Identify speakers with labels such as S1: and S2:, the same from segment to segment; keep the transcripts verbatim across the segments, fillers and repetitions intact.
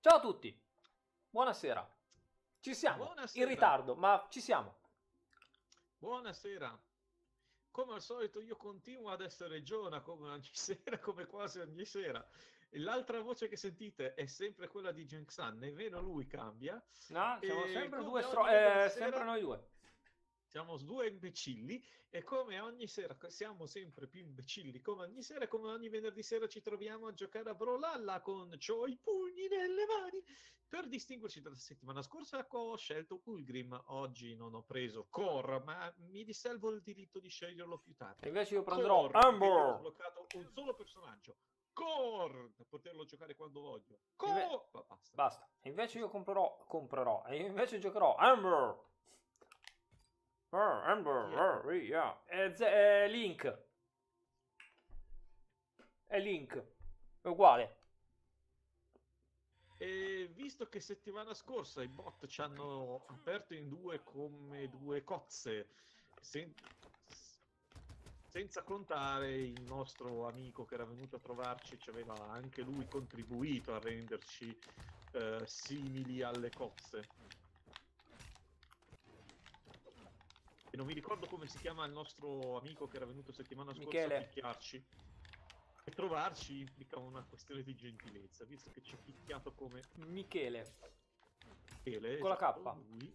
S1: Ciao a tutti, buonasera. Ci siamo,
S2: Buonasera.
S1: in ritardo, ma ci siamo.
S2: Buonasera. Come al solito io continuo ad essere Giona come ogni sera, come quasi ogni sera. E l'altra voce che sentite è sempre quella di Genxan, nemmeno lui cambia.
S1: No, siamo
S2: E
S1: sempre due
S2: come
S1: stro...
S2: ogni venerdì
S1: eh, sempre
S2: sera
S1: noi due.
S2: siamo due imbecilli e come ogni sera siamo sempre più imbecilli, come ogni sera, come ogni venerdì sera ci troviamo a giocare a Brawlhalla con c'ho i pugni nelle mani. Per distinguerci dalla settimana scorsa ho scelto Ulgrim, oggi non ho preso Core, ma mi riservo il diritto di sceglierlo più tardi.
S1: E invece io prenderò
S2: Core, perché io ho
S1: Amber.
S2: sbloccato un solo personaggio. Core, da poterlo giocare quando voglio.
S1: Inve-
S2: Core! Ma basta.
S1: Basta. E invece io comprerò, comprerò. E invece giocherò Amber. Ah,
S2: Chi è
S1: Amber,
S2: che...
S1: eh, yeah. È, Z- è Link. È Link. È uguale.
S2: E visto che settimana scorsa i bot ci hanno aperto in due come due cozze, sen- senza contare il nostro amico che era venuto a trovarci, ci aveva anche lui contribuito a renderci eh, simili alle cozze. E non mi ricordo come si chiama il nostro amico che era venuto settimana scorsa
S1: Michele.
S2: a picchiarci. E trovarci implica una questione di gentilezza, visto che ci ha picchiato come
S1: Michele.
S2: Michele,
S1: Con la
S2: esatto,
S1: K.
S2: lui.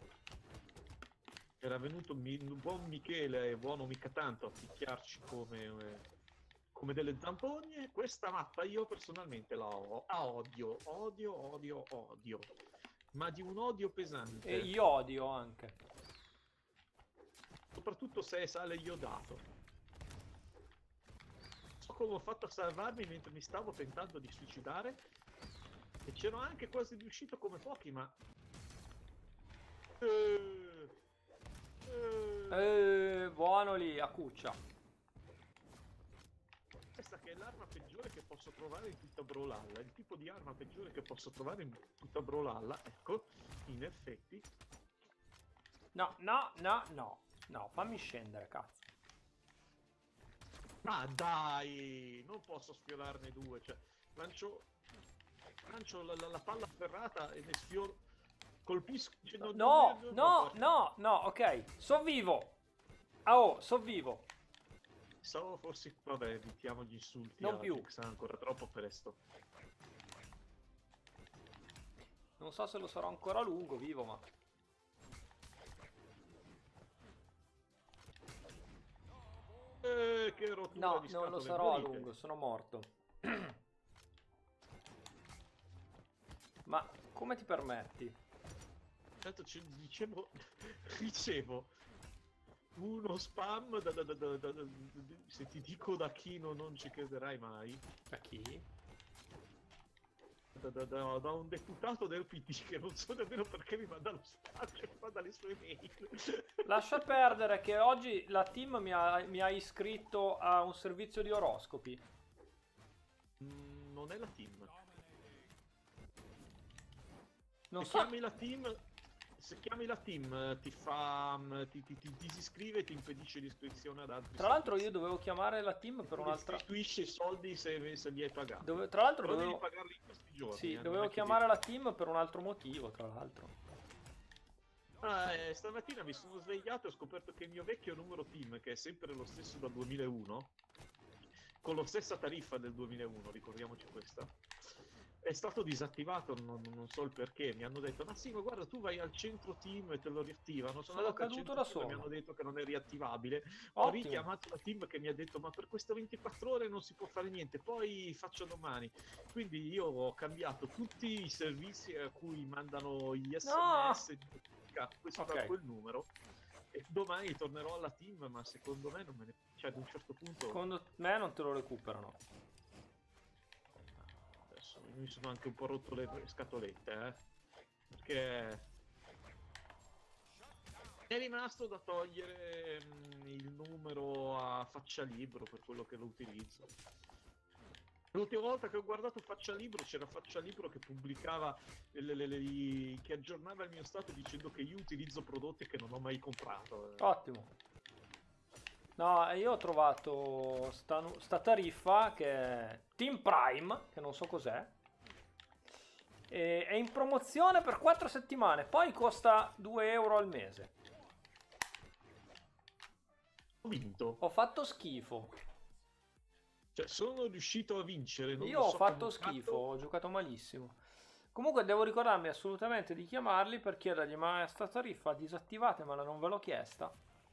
S2: Era venuto il buon Michele e buono mica tanto a picchiarci come, eh, come delle zampogne. Questa mappa io personalmente la ho, a odio, odio, odio, odio, ma di un odio pesante.
S1: E io odio anche.
S2: Soprattutto se sale iodato. So come ho fatto a salvarmi mentre mi stavo tentando di suicidare e c'ero anche quasi riuscito come pochi, ma... Eh, eh.
S1: Eh, buono lì, a cuccia.
S2: Questa che è l'arma peggiore che posso trovare in tutta Brawlhalla, il tipo di arma peggiore che posso trovare in tutta Brawlhalla, ecco, in effetti.
S1: No, no, no, no. No, fammi scendere, cazzo.
S2: Ma dai, non posso sfiorarne due, cioè, lancio, lancio la, la, la palla ferrata e ne sfioro, colpisco... Cioè, non-
S1: No,
S2: non-
S1: no,
S2: non-
S1: no, no, ok. Sono vivo. Ah, oh, sono vivo.
S2: Stavo forse, vabbè, evitiamo gli insulti
S1: Non
S2: a
S1: più.
S2: Jinx, ancora troppo presto.
S1: Non so se lo sarò ancora a lungo, vivo, ma...
S2: Eh, che rottura
S1: No,
S2: di
S1: non lo
S2: scatole
S1: sarò a
S2: inguarite.
S1: lungo, sono morto. Ma come ti permetti?
S2: Tanto ci- dicevo, ricevo uno spam da, da- da- da- da- da- se ti dico da chi no- non ci crederai mai,
S1: Da chi?
S2: da, da- da- da un deputato del P D che non so nemmeno perché mi manda lo spam, che mi manda le sue mail.
S1: Lascia perdere che oggi la team mi ha, mi ha iscritto a un servizio di oroscopi.
S2: Mm, non è la team.
S1: Non
S2: Se
S1: so.
S2: chiami la team, se chiami la team eh, ti fa, mm, ti, ti, ti disiscrive e ti impedisce l'iscrizione ad altri
S1: Tra l'altro io
S2: servizi.
S1: dovevo chiamare la team per
S2: Tu
S1: un'altra...
S2: restituisci i soldi se, se li hai pagati.
S1: Dove... Tra l'altro
S2: Però devi
S1: dovevo...
S2: pagarli in questi giorni.
S1: Sì,
S2: eh, non
S1: dovevo
S2: è che
S1: chiamare la team per un altro motivo, tra l'altro.
S2: devi- Ah, eh, stamattina mi sono svegliato e ho scoperto che il mio vecchio numero team, che è sempre lo stesso dal duemilauno, con la stessa tariffa del duemilauno, ricordiamoci questa, è stato disattivato, non, non so il perché. Mi hanno detto, ma sì, ma guarda, tu vai al centro team e te lo riattivano. Sono
S1: Sono
S2: andato al
S1: caduto
S2: centro
S1: da
S2: team e mi
S1: solo.
S2: hanno detto che non è riattivabile. Ho
S1: Ottimo.
S2: richiamato la team che mi ha detto, ma per queste ventiquattro ore non si può fare niente, poi faccio domani. Quindi io ho cambiato tutti i servizi a cui mandano gli
S1: No!
S2: sms di notifica, questo
S1: Ok.
S2: da quel numero. E domani tornerò alla team, ma secondo me non me ne... Cioè, ad un certo punto...
S1: Secondo me non te lo recuperano.
S2: Adesso mi sono anche un po' rotto le scatolette, eh. Perché è rimasto da togliere mm, il numero a faccia libro per quello che lo utilizzo. L'ultima volta che ho guardato Faccia Libro c'era Faccia Libro che pubblicava, le- le- le- i- che aggiornava il mio stato dicendo che io utilizzo prodotti che non ho mai comprato.
S1: Ottimo. No, io ho trovato sta, nu- sta tariffa che è Team Prime, che non so cos'è, E è in promozione per quattro settimane, poi costa due euro al mese.
S2: Ho vinto.
S1: Ho fatto schifo.
S2: Cioè, sono riuscito a vincere. Non
S1: Io
S2: lo
S1: ho
S2: so
S1: fatto
S2: come ho
S1: schifo,
S2: fatto.
S1: ho giocato malissimo. Comunque devo ricordarmi assolutamente di chiamarli per chiedergli: ma sta tariffa disattivatemela, non ve l'ho chiesta.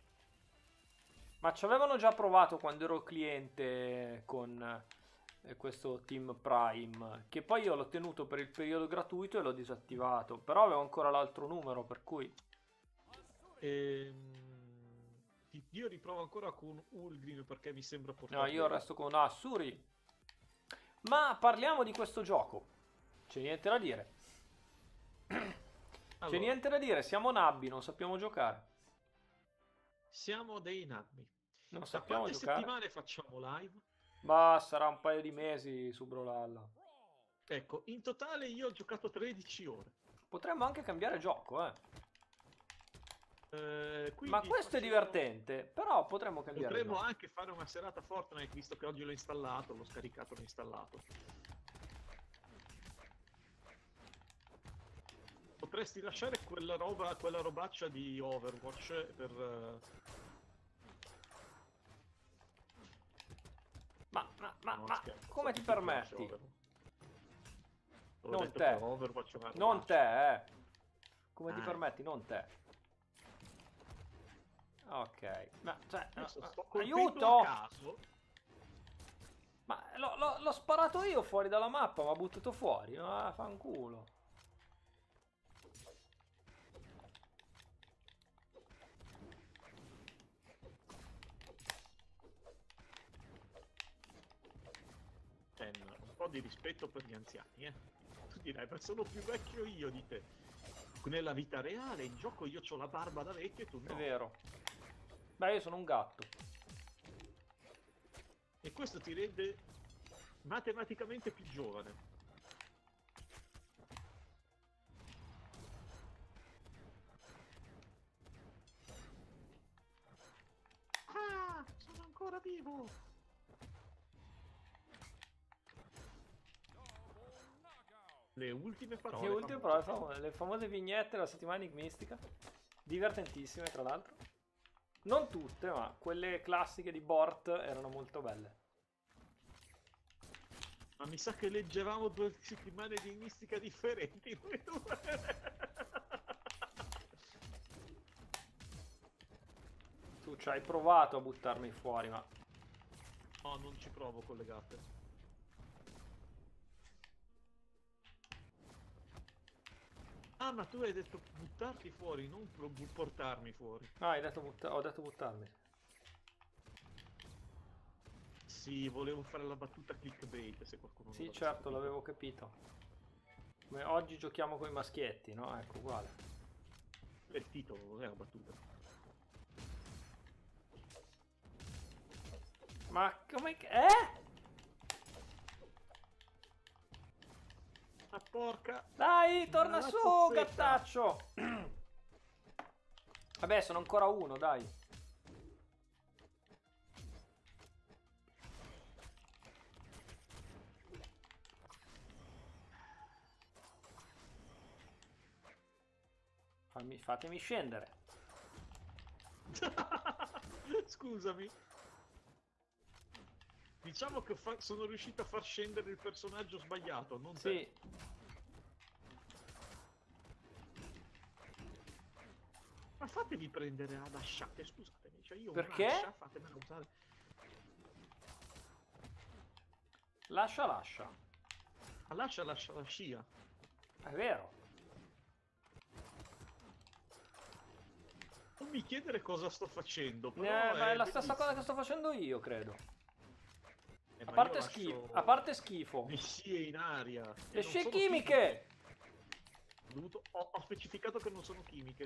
S1: Ma ci avevano già provato quando ero cliente con eh, questo Team Prime, che poi io l'ho tenuto per il periodo gratuito e l'ho disattivato, però avevo ancora l'altro numero, per cui...
S2: Ehm, ti- Io riprovo ancora con Ulgrim perché mi sembra
S1: No,
S2: portare
S1: io
S2: bene.
S1: resto con Assuri. Ma parliamo di questo gioco. C'è niente da dire. C'è
S2: Allora,
S1: niente da dire, siamo nabbi, non sappiamo giocare.
S2: siamo dei nabbi.
S1: Non
S2: Da
S1: sappiamo
S2: quante
S1: giocare.
S2: settimane facciamo live?
S1: Ma sarà un paio di mesi su Brawlhalla.
S2: Ecco, in totale io ho giocato tredici ore.
S1: Potremmo anche cambiare gioco, eh.
S2: Eh,
S1: Ma
S2: quindi
S1: questo è
S2: facciamo-
S1: divertente, però potremmo cambiare
S2: Potremmo
S1: gioco.
S2: anche fare una serata Fortnite, visto che oggi l'ho installato, l'ho scaricato e l'ho installato. Potresti lasciare quella roba, quella robaccia di Overwatch per... eh,
S1: Ma, ma, ma,
S2: no,
S1: ma,
S2: scherzo,
S1: come
S2: so
S1: ti
S2: che piace
S1: permetti?
S2: Overwatch. Ho
S1: Non
S2: detto
S1: te.
S2: che Overwatch è una
S1: Non
S2: robaccia.
S1: te, eh. Come ti
S2: Ah,
S1: permetti? Non te. Ok. Ma, cioè,
S2: adesso
S1: eh,
S2: sto colpendo
S1: aiuto!
S2: a caso.
S1: Ma l'ho, l'ho- l'ho sparato io fuori dalla mappa, mi ha buttato fuori. Ah, fanculo.
S2: Ten, un po' di rispetto per gli anziani, eh. Tu dirai, ma sono più vecchio io di te. Nella vita reale, in gioco io ho la barba da vecchio e tu
S1: È
S2: no.
S1: vero. Beh, io sono un gatto.
S2: E questo ti rende matematicamente più giovane. Ah, sono ancora vivo! Le ultime parole.
S1: Le ultime
S2: famose.
S1: parole, famo- le famose vignette della settimana enigmistica. Divertentissime, tra l'altro. Non tutte, ma quelle classiche di Bort erano molto belle.
S2: Ma mi sa che leggevamo due settimane di mistica differenti. noi due.
S1: Tu ci hai provato a buttarmi fuori, ma...
S2: No, non ci provo con le gatte. Ah, ma tu hai detto buttarti fuori, non pro- bu- portarmi fuori.
S1: Ah, hai detto butta- ho detto buttarmi.
S2: Sì, volevo fare la battuta clickbait, se qualcuno non
S1: Sì,
S2: l'avesse
S1: certo,
S2: capito.
S1: l'avevo capito. Come oggi giochiamo con i maschietti, no? Ecco, uguale.
S2: È il titolo, non è una battuta.
S1: Ma come... che- Eh?
S2: Ah, porca!
S1: Dai, torna
S2: Una
S1: su,
S2: puzzetta.
S1: gattaccio! Vabbè, sono ancora uno, dai. Fammi- fatemi scendere.
S2: Scusami. Diciamo che fa- sono riuscito a far scendere il personaggio sbagliato, non te.
S1: Sì.
S2: Ma fatevi prendere ad asciate, scusatemi. Cioè io
S1: Perché?
S2: un'ascia, fatemela usare.
S1: Lascia, lascia.
S2: Ah, lascia, lascia la scia.
S1: È vero.
S2: Non mi chiedere cosa sto facendo,
S1: Eh,
S2: però
S1: ma è la stessa
S2: bellissimo.
S1: cosa che sto facendo io, credo.
S2: Eh,
S1: A
S2: ma
S1: parte
S2: io
S1: schifo.
S2: lascio
S1: A parte schifo.
S2: le scie in aria. E
S1: Le
S2: non
S1: scie
S2: sono
S1: chimiche!
S2: Ho, dovuto- ho- ho specificato che non sono chimiche.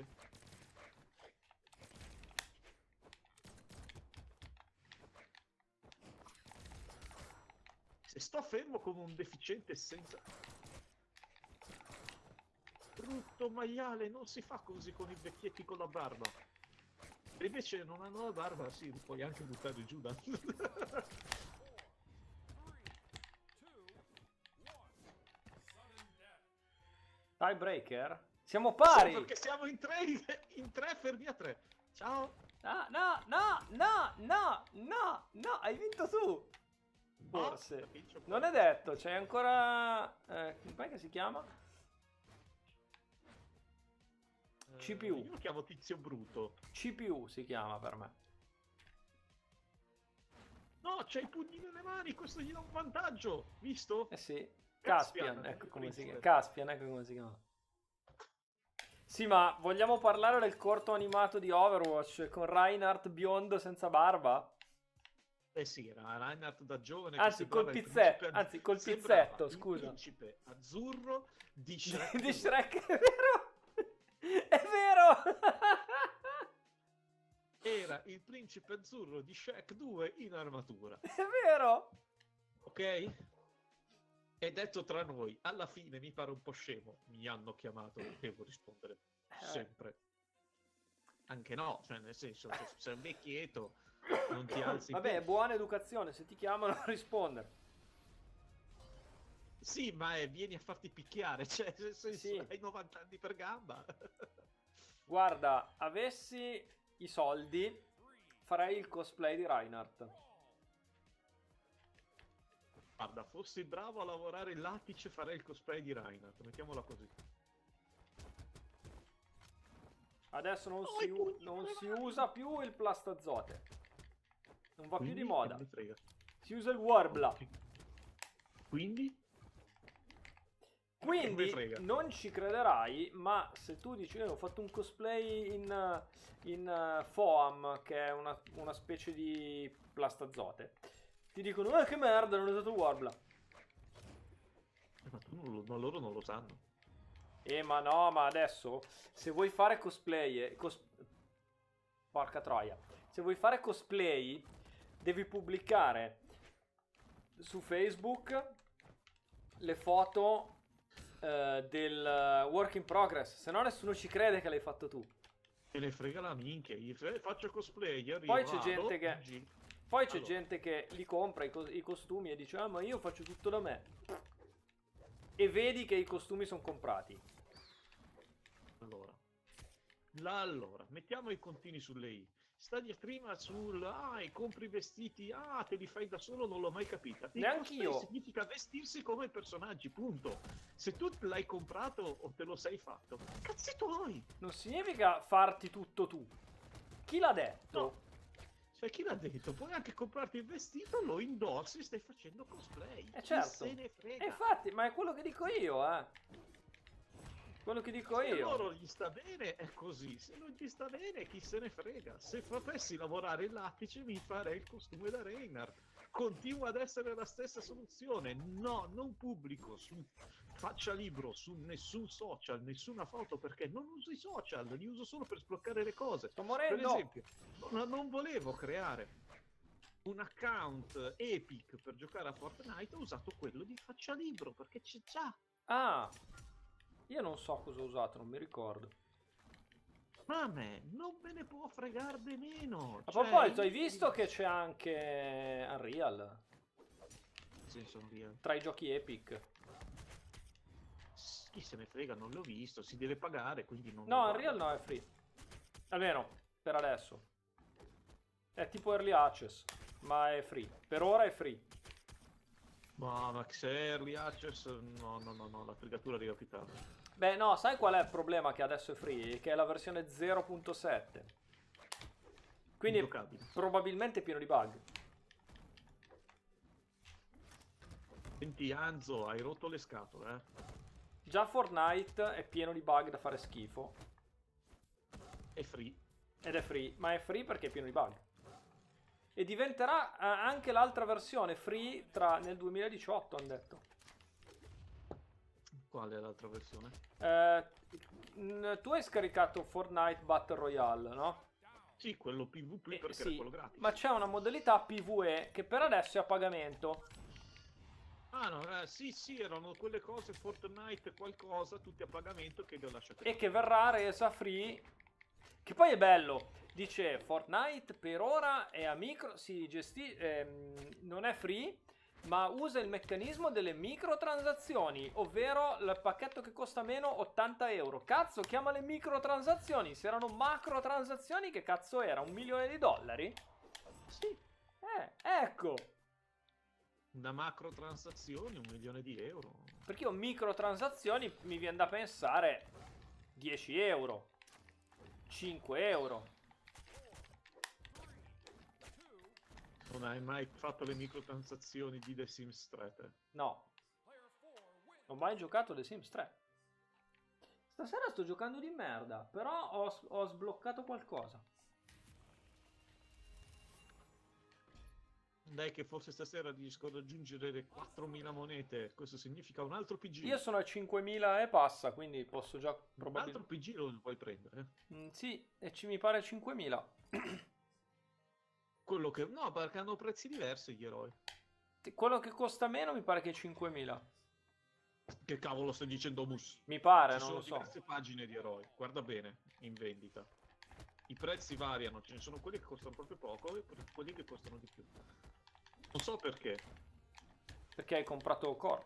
S2: Se sto fermo come un deficiente senza... Brutto maiale, non si fa così con i vecchietti con la barba. E invece non hanno la barba, sì, li puoi anche buttare giù da...
S1: Tiebreaker? Siamo pari!
S2: Sì, perché siamo in tre, in tre fermi a tre. Ciao!
S1: No, no, no, no, no, no, no, hai vinto tu! Forse.
S2: Oh,
S1: non è detto, c'è ancora... Eh, com'è che si chiama? C P U.
S2: Uh, io lo chiamo Tizio Bruto.
S1: C P U si chiama per me.
S2: No, c'hai i pugni nelle mani, questo gli dà un vantaggio, visto?
S1: Eh sì.
S2: Caspian,
S1: Caspian, ecco come si chiama.
S2: principe.
S1: Caspian, ecco come si chiama. Sì, ma vogliamo parlare del corto animato di Overwatch con Reinhardt biondo senza barba?
S2: Eh sì, era Reinhardt da giovane. che
S1: Anzi, col
S2: sembrava il
S1: pizzetto,
S2: principe-
S1: anzi, col
S2: sembrava
S1: pizzetto,
S2: il
S1: scusa.
S2: principe azzurro di Shrek.
S1: Di Shrek, è vero? È vero!
S2: Era il principe azzurro di Shrek due in armatura.
S1: È vero!
S2: Ok? E detto tra noi, alla fine mi pare un po' scemo. Mi hanno chiamato, devo rispondere sempre. Anche no, cioè nel senso, se sei un vecchietto, non ti alzi.
S1: Vabbè,
S2: più.
S1: è buona educazione, se ti chiamano rispondere.
S2: Sì, ma è, vieni a farti picchiare, cioè nel senso,
S1: Sì.
S2: hai novanta anni per gamba.
S1: Guarda, avessi i soldi, farei il cosplay di Reinhardt.
S2: Guarda, fossi bravo a lavorare il lattice, farei il cosplay di Reinhardt, mettiamola così.
S1: Adesso non,
S2: Oh,
S1: si,
S2: i
S1: u-
S2: pugni
S1: non
S2: nelle
S1: si
S2: mani.
S1: usa più il plastazote. Non va
S2: Quindi,
S1: più di moda.
S2: che me ne frega.
S1: Si usa il Warbla.
S2: Quindi?
S1: Quindi
S2: Che me frega.
S1: non ci crederai, ma se tu dici, "Eh, ho fatto un cosplay in, in uh, Foam, che è una, una specie di plastazote, ti dicono, eh che merda, non ho usato il Warbla.
S2: Eh, Ma, tu non lo- ma loro non lo sanno.
S1: Eh ma no, ma adesso, se vuoi fare cosplay, eh, cos- porca troia, se vuoi fare cosplay, devi pubblicare su Facebook le foto eh, del work in progress, se no nessuno ci crede che l'hai fatto tu.
S2: Te ne frega la minchia, io fe- faccio cosplay, io arrivo,
S1: Poi c'è
S2: vado,
S1: gente che
S2: gi-
S1: poi c'è
S2: Allora.
S1: gente che li compra i, cos- i costumi e dice, ah ma io faccio tutto da me. E vedi che i costumi sono comprati.
S2: Allora, La- allora, mettiamo i contini sulle i. Stadia prima sul ah, e compri i vestiti, ah, te li fai da solo, non l'ho mai capita. Il
S1: Neanch'io.
S2: cosplay significa vestirsi come personaggi, punto. Se tu l'hai comprato o te lo sei fatto, cazzi tuoi.
S1: Non significa farti tutto tu. Chi l'ha detto?
S2: No. Cioè, chi l'ha detto? Puoi anche comprarti il vestito, lo indossi, stai facendo cosplay.
S1: Eh
S2: Chi
S1: certo.
S2: se ne frega.
S1: E infatti, ma è quello che dico io, eh. Quello che dico
S2: Se
S1: io.
S2: loro gli sta bene è così, se non gli sta bene chi se ne frega. Se facessi lavorare il lattice mi farei il costume da Reinhardt. Continua ad essere la stessa soluzione. No, non pubblico su faccia libro, su nessun social, nessuna foto, perché non uso i social, li uso solo per sbloccare le cose.
S1: Sto
S2: Per
S1: morendo.
S2: esempio, non, non volevo creare un account Epic per giocare a Fortnite, ho usato quello di faccia libro, perché c'è già.
S1: Ah, io non so cosa ho usato, non mi ricordo.
S2: Ma a me non me ne può fregare di meno.
S1: A
S2: Cioè,
S1: proposito, hai
S2: io-
S1: visto che c'è anche Unreal
S2: Nel senso, Unreal.
S1: tra i giochi Epic?
S2: Chi se ne frega, non l'ho visto, si deve pagare, quindi non
S1: No,
S2: lo
S1: Unreal
S2: guardo.
S1: no, è free. Almeno, per adesso. È tipo Early Access, ma è free. Per ora è free.
S2: Ma, ma se è Early Access, no, no, no, no, la fregatura arriva più tardi.
S1: Beh, no, sai qual è il problema che adesso è free? Che è la versione zero punto sette. Quindi
S2: Ingiocabile.
S1: probabilmente è pieno di bug.
S2: Senti, Anzo, hai rotto le scatole, eh?
S1: Già Fortnite è pieno di bug da fare schifo.
S2: È free.
S1: Ed è free, ma è free perché è pieno di bug. E diventerà eh, anche l'altra versione free tra, nel duemiladiciotto, hanno detto.
S2: Qual è l'altra versione?
S1: Eh, n- tu hai scaricato Fortnite Battle Royale, no?
S2: Sì, quello PvP
S1: Eh,
S2: perché
S1: sì,
S2: era quello gratis.
S1: ma c'è una modalità PvE che per adesso è a pagamento.
S2: Ah no, eh, sì, sì, erano quelle cose Fortnite qualcosa, tutti a pagamento che vi ho lasciato.
S1: E che verrà resa free. Che poi è bello. Dice Fortnite per ora è a micro, si gestisce, ehm, non è free, ma usa il meccanismo delle microtransazioni, ovvero il pacchetto che costa meno ottanta euro. Cazzo, chiama le microtransazioni. Se erano macrotransazioni, che cazzo era? Un milione di dollari?
S2: Sì.
S1: Eh, ecco.
S2: Una macro transazione, un milione di euro.
S1: Perché io microtransazioni mi viene da pensare dieci euro, cinque euro.
S2: Non hai mai fatto le microtransazioni di The Sims tre? Te?
S1: No. Non ho mai giocato The Sims tre. Stasera sto giocando di merda, però ho, ho sbloccato qualcosa.
S2: Dai che forse stasera riesco ad aggiungere le quattromila monete, questo significa un altro P G.
S1: Io sono a cinquemila e passa, quindi posso già
S2: Un
S1: probabilmente...
S2: altro P G lo puoi prendere?
S1: Mm, sì, e ci mi pare cinquemila.
S2: Quello che... No, perché hanno prezzi diversi gli eroi.
S1: Quello che costa meno mi pare che è cinquemila.
S2: Che cavolo stai dicendo, Mus?
S1: Mi pare,
S2: Ci
S1: non
S2: sono
S1: lo so.
S2: diverse pagine di eroi, guarda bene, in vendita. I prezzi variano, ce ne sono quelli che costano proprio poco e quelli che costano di più. Non so perché.
S1: Perché hai comprato Core?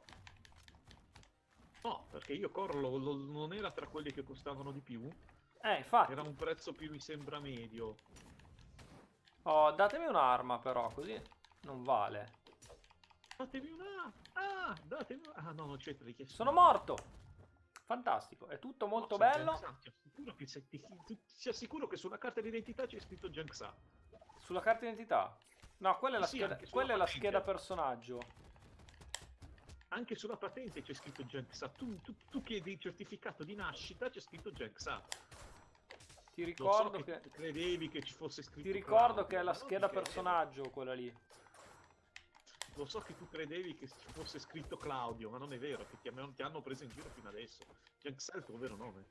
S2: No, perché io Core lo, lo, non era tra quelli che costavano di più.
S1: Eh, infatti.
S2: Era un prezzo più, mi sembra, medio.
S1: Oh, datemi un'arma però, così non vale.
S2: Datemi una... Ah, datemi una... Ah, no, non c'è richiesto.
S1: Sono morto! Fantastico, è tutto molto
S2: Forza,
S1: bello.
S2: Janksa, ti assicuro che, se, ti, ti, ti assicuro che sulla carta d'identità c'è scritto Janksa.
S1: Sulla carta d'identità? No, quella è la,
S2: Sì,
S1: scheda,
S2: anche sulla
S1: quella è la
S2: patente.
S1: scheda personaggio.
S2: Anche sulla patente c'è scritto Janksa. Tu, tu, tu chiedi il certificato di nascita, c'è scritto Janksa.
S1: Ti
S2: Lo
S1: ricordo
S2: so che,
S1: che...
S2: credevi che ci fosse scritto
S1: Ti ricordo
S2: Claudio,
S1: che è la
S2: ma non
S1: scheda
S2: ti credevo.
S1: personaggio quella lì.
S2: Lo so che tu credevi che ci fosse scritto Claudio, ma non è vero, che ti, am- ti hanno preso in giro fino adesso. Janksa è il tuo vero nome.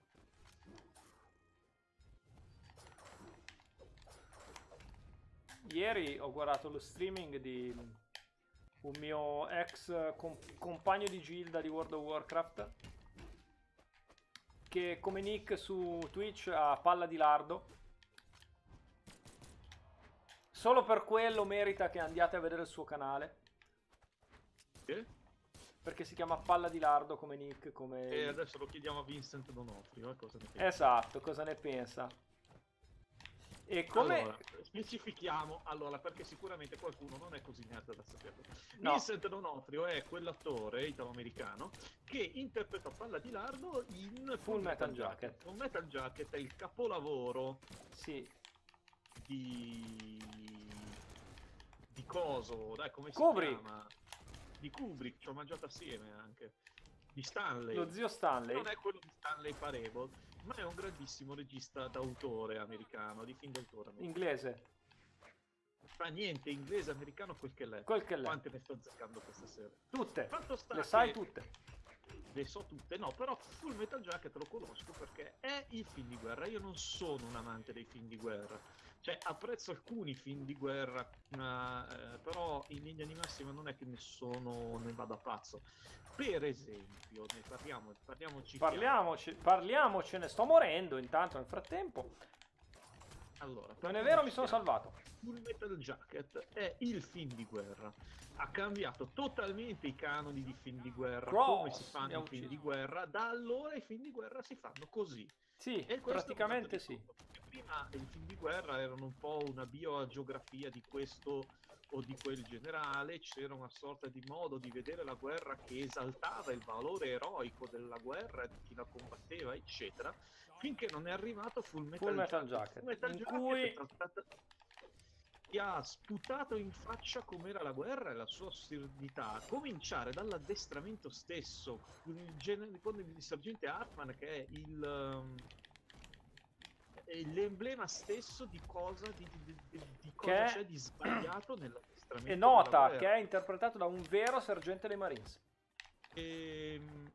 S1: Ieri ho guardato lo streaming di un mio ex com- compagno di gilda di World of Warcraft, che come nick su Twitch ha Palla di Lardo. Solo per quello merita che andiate a vedere il suo canale.
S2: Che?
S1: Perché si chiama Palla di Lardo come nick, come...
S2: E adesso lo chiediamo a Vincent D'Onofrio, eh, cosa ne pensi?
S1: Esatto, cosa ne pensa? E come...
S2: Allora, specifichiamo, allora, perché sicuramente qualcuno non è così nerd da saperlo.
S1: No.
S2: Vincent D'Onofrio è quell'attore italo-americano che interpreta Palla di Lardo in Full,
S1: Full
S2: Metal,
S1: Metal
S2: Jacket.
S1: Jacket.
S2: Full Metal Jacket è il capolavoro
S1: Sì.
S2: di... di coso, dai, come si
S1: Kubrick.
S2: chiama? Di Kubrick, ci ho mangiato assieme anche. Di Stanley.
S1: Lo zio Stanley.
S2: Non è quello di Stanley Parable, ma è un grandissimo regista d'autore americano, di film d'autore americano.
S1: Inglese.
S2: Fa niente, inglese, americano, quel che l'è.
S1: Quel che l'è.
S2: Quante ne sto azzeccando questa sera?
S1: Tutte.
S2: Fatto sta
S1: Le sai
S2: che-
S1: tutte.
S2: Le so tutte, no, però Full Metal Jacket lo conosco perché è il film di guerra. Io non sono un amante dei film di guerra. Cioè, apprezzo alcuni film di guerra, ma, eh, però in linea di massima non è che ne sono, ne vada pazzo. Per esempio, ne parliamo, parliamoci chiaro.
S1: Parliamoci, parliamocene. Sto morendo intanto nel frattempo.
S2: Allora,
S1: Non è vero, mi sono
S2: chiaro.
S1: salvato.
S2: Full Metal Jacket è il film di guerra. Ha cambiato totalmente i canoni di film di guerra,
S1: Cross,
S2: come si
S1: mi
S2: fanno
S1: ha
S2: i film
S1: ucciso.
S2: di guerra. Da allora i film di guerra si fanno così.
S1: Sì,
S2: E questo
S1: praticamente
S2: è un
S1: sì.
S2: dato di tutto, perché prima i film di guerra erano un po' una biogeografia di questo o di quel generale, c'era una sorta di modo di vedere la guerra che esaltava il valore eroico della guerra, di chi la combatteva, eccetera, finché non è arrivato Full Metal,
S1: Full Metal
S2: Jacket.
S1: Jacket,
S2: Full Metal
S1: in
S2: Jacket
S1: cui-
S2: è trattata- ti ha sputato in faccia com'era la guerra e la sua assurdità, a cominciare dall'addestramento stesso, il genere di sergente Hartman, che è il um, è l'emblema stesso di cosa, di, di, di, di cosa
S1: Che è-
S2: c'è di sbagliato nell'addestramento
S1: E
S2: della
S1: nota
S2: guerra.
S1: che è interpretato da un vero sergente dei Marines.
S2: Ehm,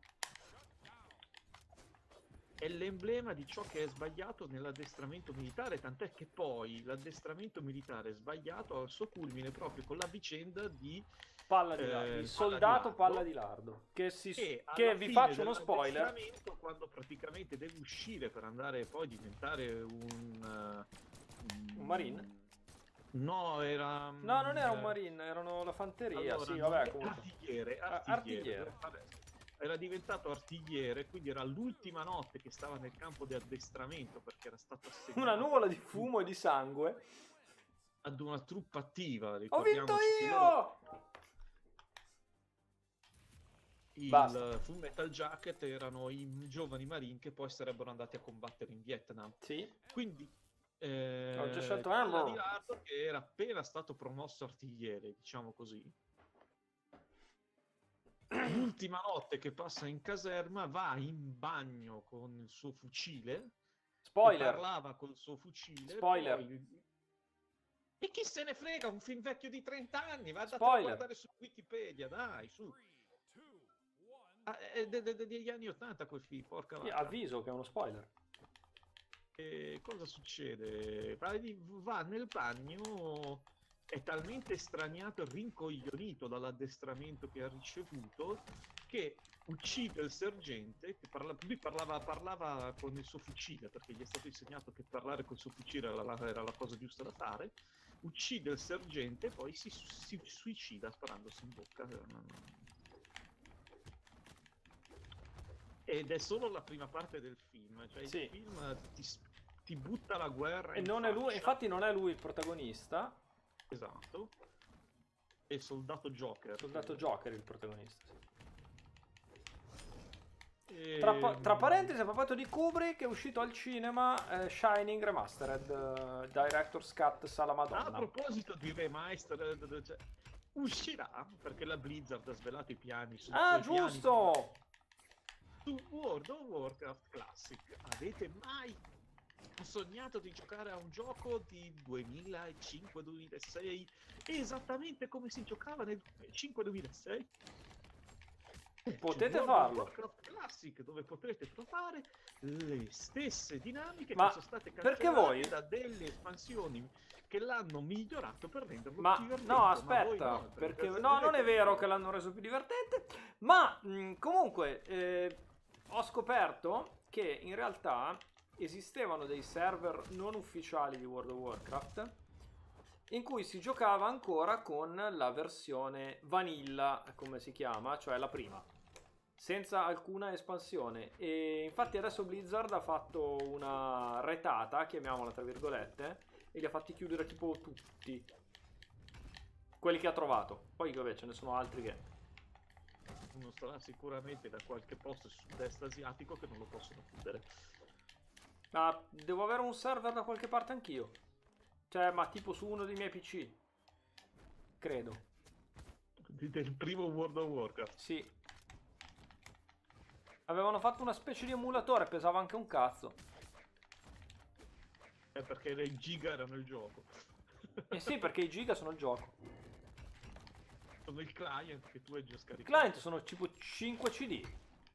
S2: è l'emblema di ciò che è sbagliato nell'addestramento militare, tant'è che poi l'addestramento militare sbagliato ha il suo culmine proprio con la vicenda di
S1: Palla di
S2: Eh,
S1: Lardo. Il
S2: Palla
S1: soldato
S2: di
S1: Palla
S2: Lardo.
S1: di Lardo. Che, si,
S2: che, alla
S1: che vi
S2: fine
S1: faccio uno spoiler.
S2: dell'addestramento, quando praticamente deve uscire per andare poi a diventare un uh,
S1: Un marine?
S2: No, era...
S1: No, non era un
S2: eh,
S1: marine, erano la fanteria,
S2: allora,
S1: sì,
S2: non
S1: vabbè,
S2: è-
S1: comunque.
S2: artigliere,
S1: Ah,
S2: artigliere,
S1: artigliere.
S2: vabbè. Era diventato artigliere, quindi era l'ultima notte che stava nel campo di addestramento perché era stato
S1: Una
S2: assegnato
S1: nuvola
S2: ad
S1: di
S2: una
S1: fumo e
S2: truppa,
S1: di sangue.
S2: ad una truppa attiva.
S1: Ho vinto
S2: Ricordiamoci che loro,
S1: io! Basta.
S2: il Full Metal Jacket, erano i giovani marine che poi sarebbero andati a combattere in Vietnam.
S1: Sì.
S2: Quindi
S1: Ho già
S2: eh,
S1: scelto
S2: Palla di
S1: Amber.
S2: Lardo, che era appena stato promosso artigliere, diciamo così, l'ultima notte che passa in caserma va in bagno con il suo fucile e
S1: Spoiler.
S2: parlava col suo fucile.
S1: Spoiler.
S2: Poi... E chi se ne frega, un film vecchio di trenta anni, va a
S1: Spoiler.
S2: guardare su Wikipedia, dai, su. Ah, è de- de- de- degli anni ottanta quel film, porca
S1: Sì,
S2: vacca.
S1: avviso che è uno spoiler.
S2: E cosa succede? Va nel bagno, è talmente estraniato e rincoglionito dall'addestramento che ha ricevuto che uccide il sergente. Che parla, lui parlava, parlava con il suo fucile perché gli è stato insegnato che parlare col suo fucile era la, era la cosa giusta da fare. Uccide il sergente e poi si, si suicida sparandosi in bocca. Ed è solo la prima parte del film, cioè
S1: Sì.
S2: il film ti, ti butta la guerra
S1: E
S2: in
S1: non è lui,
S2: faccia.
S1: infatti non è lui il protagonista.
S2: Esatto. È il soldato Joker.
S1: Soldato Joker il protagonista.
S2: E...
S1: Tra, pa- tra parentesi, a proposito di Kubrick, è uscito al cinema eh, Shining Remastered, uh, Director's Cut Sala Madonna.
S2: A proposito di remaster, cioè, uscirà perché la Blizzard ha svelato i piani su
S1: Ah,
S2: suoi piani
S1: giusto!
S2: su World of Warcraft Classic. Avete mai sognato di giocare a un gioco di duemilacinque duemilasei esattamente come si giocava nel duemilacinque duemilasei?
S1: Potete
S2: World
S1: farlo.
S2: of Warcraft Classic, dove potrete trovare le stesse dinamiche
S1: Ma
S2: che sono state
S1: perché
S2: cancellate
S1: voi?
S2: da delle espansioni che l'hanno migliorato per renderlo
S1: Ma
S2: divertente.
S1: no,
S2: Ma
S1: aspetta,
S2: voi no,
S1: perché
S2: perché
S1: no, non è
S2: vedete-
S1: vero che l'hanno reso più divertente, ma mh, comunque eh, ho scoperto che in realtà esistevano dei server non ufficiali di World of Warcraft in cui si giocava ancora con la versione vanilla, come si chiama, cioè la prima, senza alcuna espansione. E infatti adesso Blizzard ha fatto una retata, chiamiamola tra virgolette, e li ha fatti chiudere tipo tutti quelli che ha trovato. Poi vabbè, ce ne sono altri che
S2: uno sarà sicuramente da qualche posto sud-est asiatico che non lo possono chiudere.
S1: ah, devo avere un server da qualche parte anch'io, cioè ma tipo su uno dei miei P C, credo.
S2: Del primo World of Warcraft.
S1: Sì, avevano fatto una specie di emulatore, pesava anche un cazzo.
S2: È perché i giga erano il gioco.
S1: Eh sì, perché i giga sono il gioco.
S2: Sono il client che tu hai già
S1: I
S2: scaricato.
S1: client sono tipo cinque C D.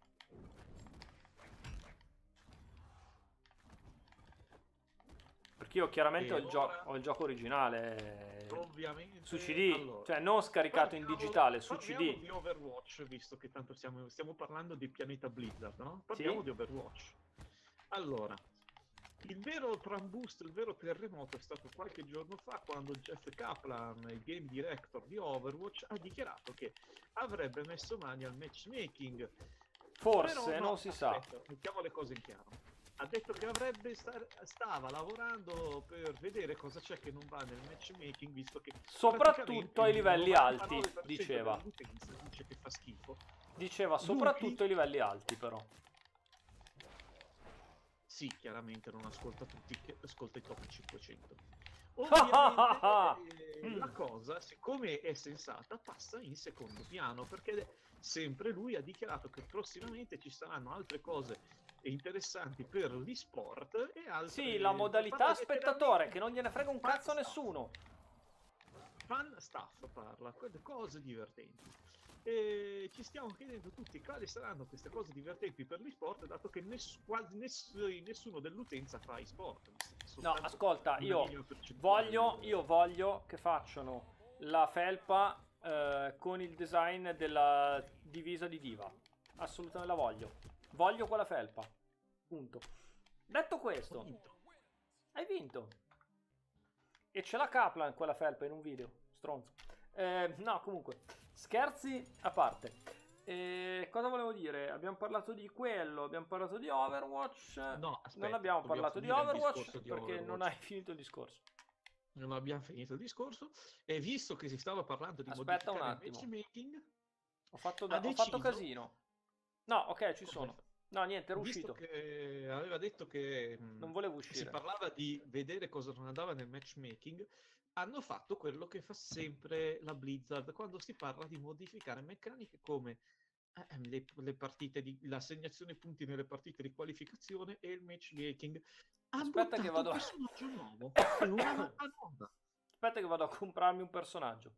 S1: Perché io chiaramente
S2: E
S1: ho il, gio-
S2: ora-
S1: ho il gioco originale
S2: Ovviamente
S1: su C D,
S2: allora,
S1: cioè non scaricato in
S2: parliamo-
S1: digitale, su C
S2: parliamo
S1: D.
S2: di Overwatch, visto che tanto stiamo, stiamo parlando di pianeta Blizzard, no? Parliamo
S1: Sì?
S2: di Overwatch. Allora, il vero trambusto, il vero terremoto è stato qualche giorno fa, quando Jeff Kaplan, il game director di Overwatch, ha dichiarato che avrebbe messo mani al matchmaking.
S1: Forse,
S2: Però no,
S1: non si sa.
S2: aspetta, mettiamo le cose in chiaro. Ha detto che avrebbe star- stava lavorando per vedere cosa c'è che non va nel matchmaking, visto che
S1: Soprattutto ai
S2: praticamente il
S1: livelli alti,
S2: novantanove per cento
S1: diceva.
S2: dell'utenza dice che fa schifo.
S1: Diceva soprattutto ai livelli alti, però.
S2: Sì, chiaramente non ascolta tutti, che ascolta i top cinquecento. Ovviamente eh, la cosa, siccome è sensata, passa in secondo piano, perché sempre lui ha dichiarato che prossimamente ci saranno altre cose interessanti per gli sport e altre...
S1: Sì, la modalità
S2: parla
S1: spettatore,
S2: letteralmente-
S1: che non gliene frega un
S2: fan
S1: cazzo a
S2: stuff.
S1: nessuno.
S2: Fan stuff parla, quelle cose divertenti. E ci stiamo chiedendo tutti quali saranno queste cose divertenti per gli sport, dato che ness- quasi ness- nessuno dell'utenza fa i sport.
S1: No,
S2: Soltanto
S1: ascolta,
S2: una
S1: io
S2: minima percentuale.
S1: voglio, io voglio che facciano la felpa eh, con il design della divisa di Diva. Assolutamente la voglio. Voglio quella felpa. Punto. Detto
S2: Ho
S1: questo,
S2: vinto.
S1: hai vinto. E c'è la Kaplan, quella felpa, in un video. Stronzo. Eh, no, comunque, scherzi a parte. Eh, cosa volevo dire? Abbiamo parlato di quello, abbiamo parlato di Overwatch.
S2: No, aspetta,
S1: non abbiamo
S2: dobbiamo
S1: parlato di
S2: finire il
S1: Overwatch
S2: discorso di
S1: perché
S2: Overwatch.
S1: non hai finito il discorso.
S2: Non abbiamo finito il discorso. E visto che si stava parlando di
S1: Aspetta un
S2: modificare il
S1: attimo.
S2: matchmaking,
S1: Ho fatto,
S2: ha
S1: da- ho
S2: deciso-
S1: fatto casino. No, ok, ci
S2: Come
S1: sono.
S2: fa-
S1: No, niente, ero
S2: visto
S1: uscito.
S2: che aveva detto che mh,
S1: Non volevo
S2: si
S1: uscire.
S2: parlava di vedere cosa non andava nel matchmaking, hanno fatto quello che fa sempre la Blizzard quando si parla di modificare meccaniche come eh, le, le partite di l'assegnazione punti nelle partite di qualificazione e il matchmaking. Ha
S1: Aspetta che
S2: buttato
S1: vado-
S2: un personaggio nuovo e una mappa nuova.
S1: Aspetta che vado a comprarmi un personaggio.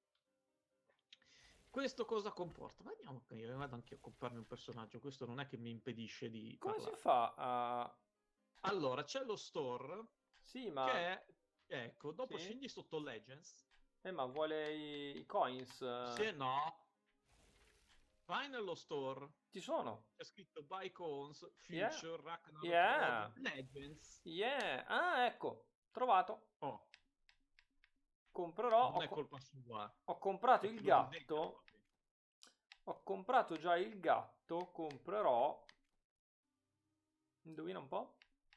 S2: Questo cosa comporta? Ma andiamo, io vado anche a comprarmi un personaggio, questo non è che mi impedisce di
S1: Come
S2: parlare.
S1: si fa a...
S2: Allora, c'è lo store
S1: Sì, ma...
S2: che è, ecco, dopo
S1: Sì?
S2: scendi sotto Legends,
S1: Eh, ma vuole i, i coins.
S2: se no, vai nello store,
S1: Ci sono.
S2: c'è scritto Buy Cones,
S1: Yeah.
S2: Future, Ragnarok,
S1: Yeah.
S2: Legends.
S1: Yeah. Ah, ecco. Trovato.
S2: Oh,
S1: Comprerò.
S2: non
S1: Ho,
S2: è
S1: co-
S2: colpa sua.
S1: ho comprato
S2: è
S1: il
S2: quello del
S1: gatto.
S2: deck.
S1: Ho comprato già il gatto. Comprerò. Indovina un po'.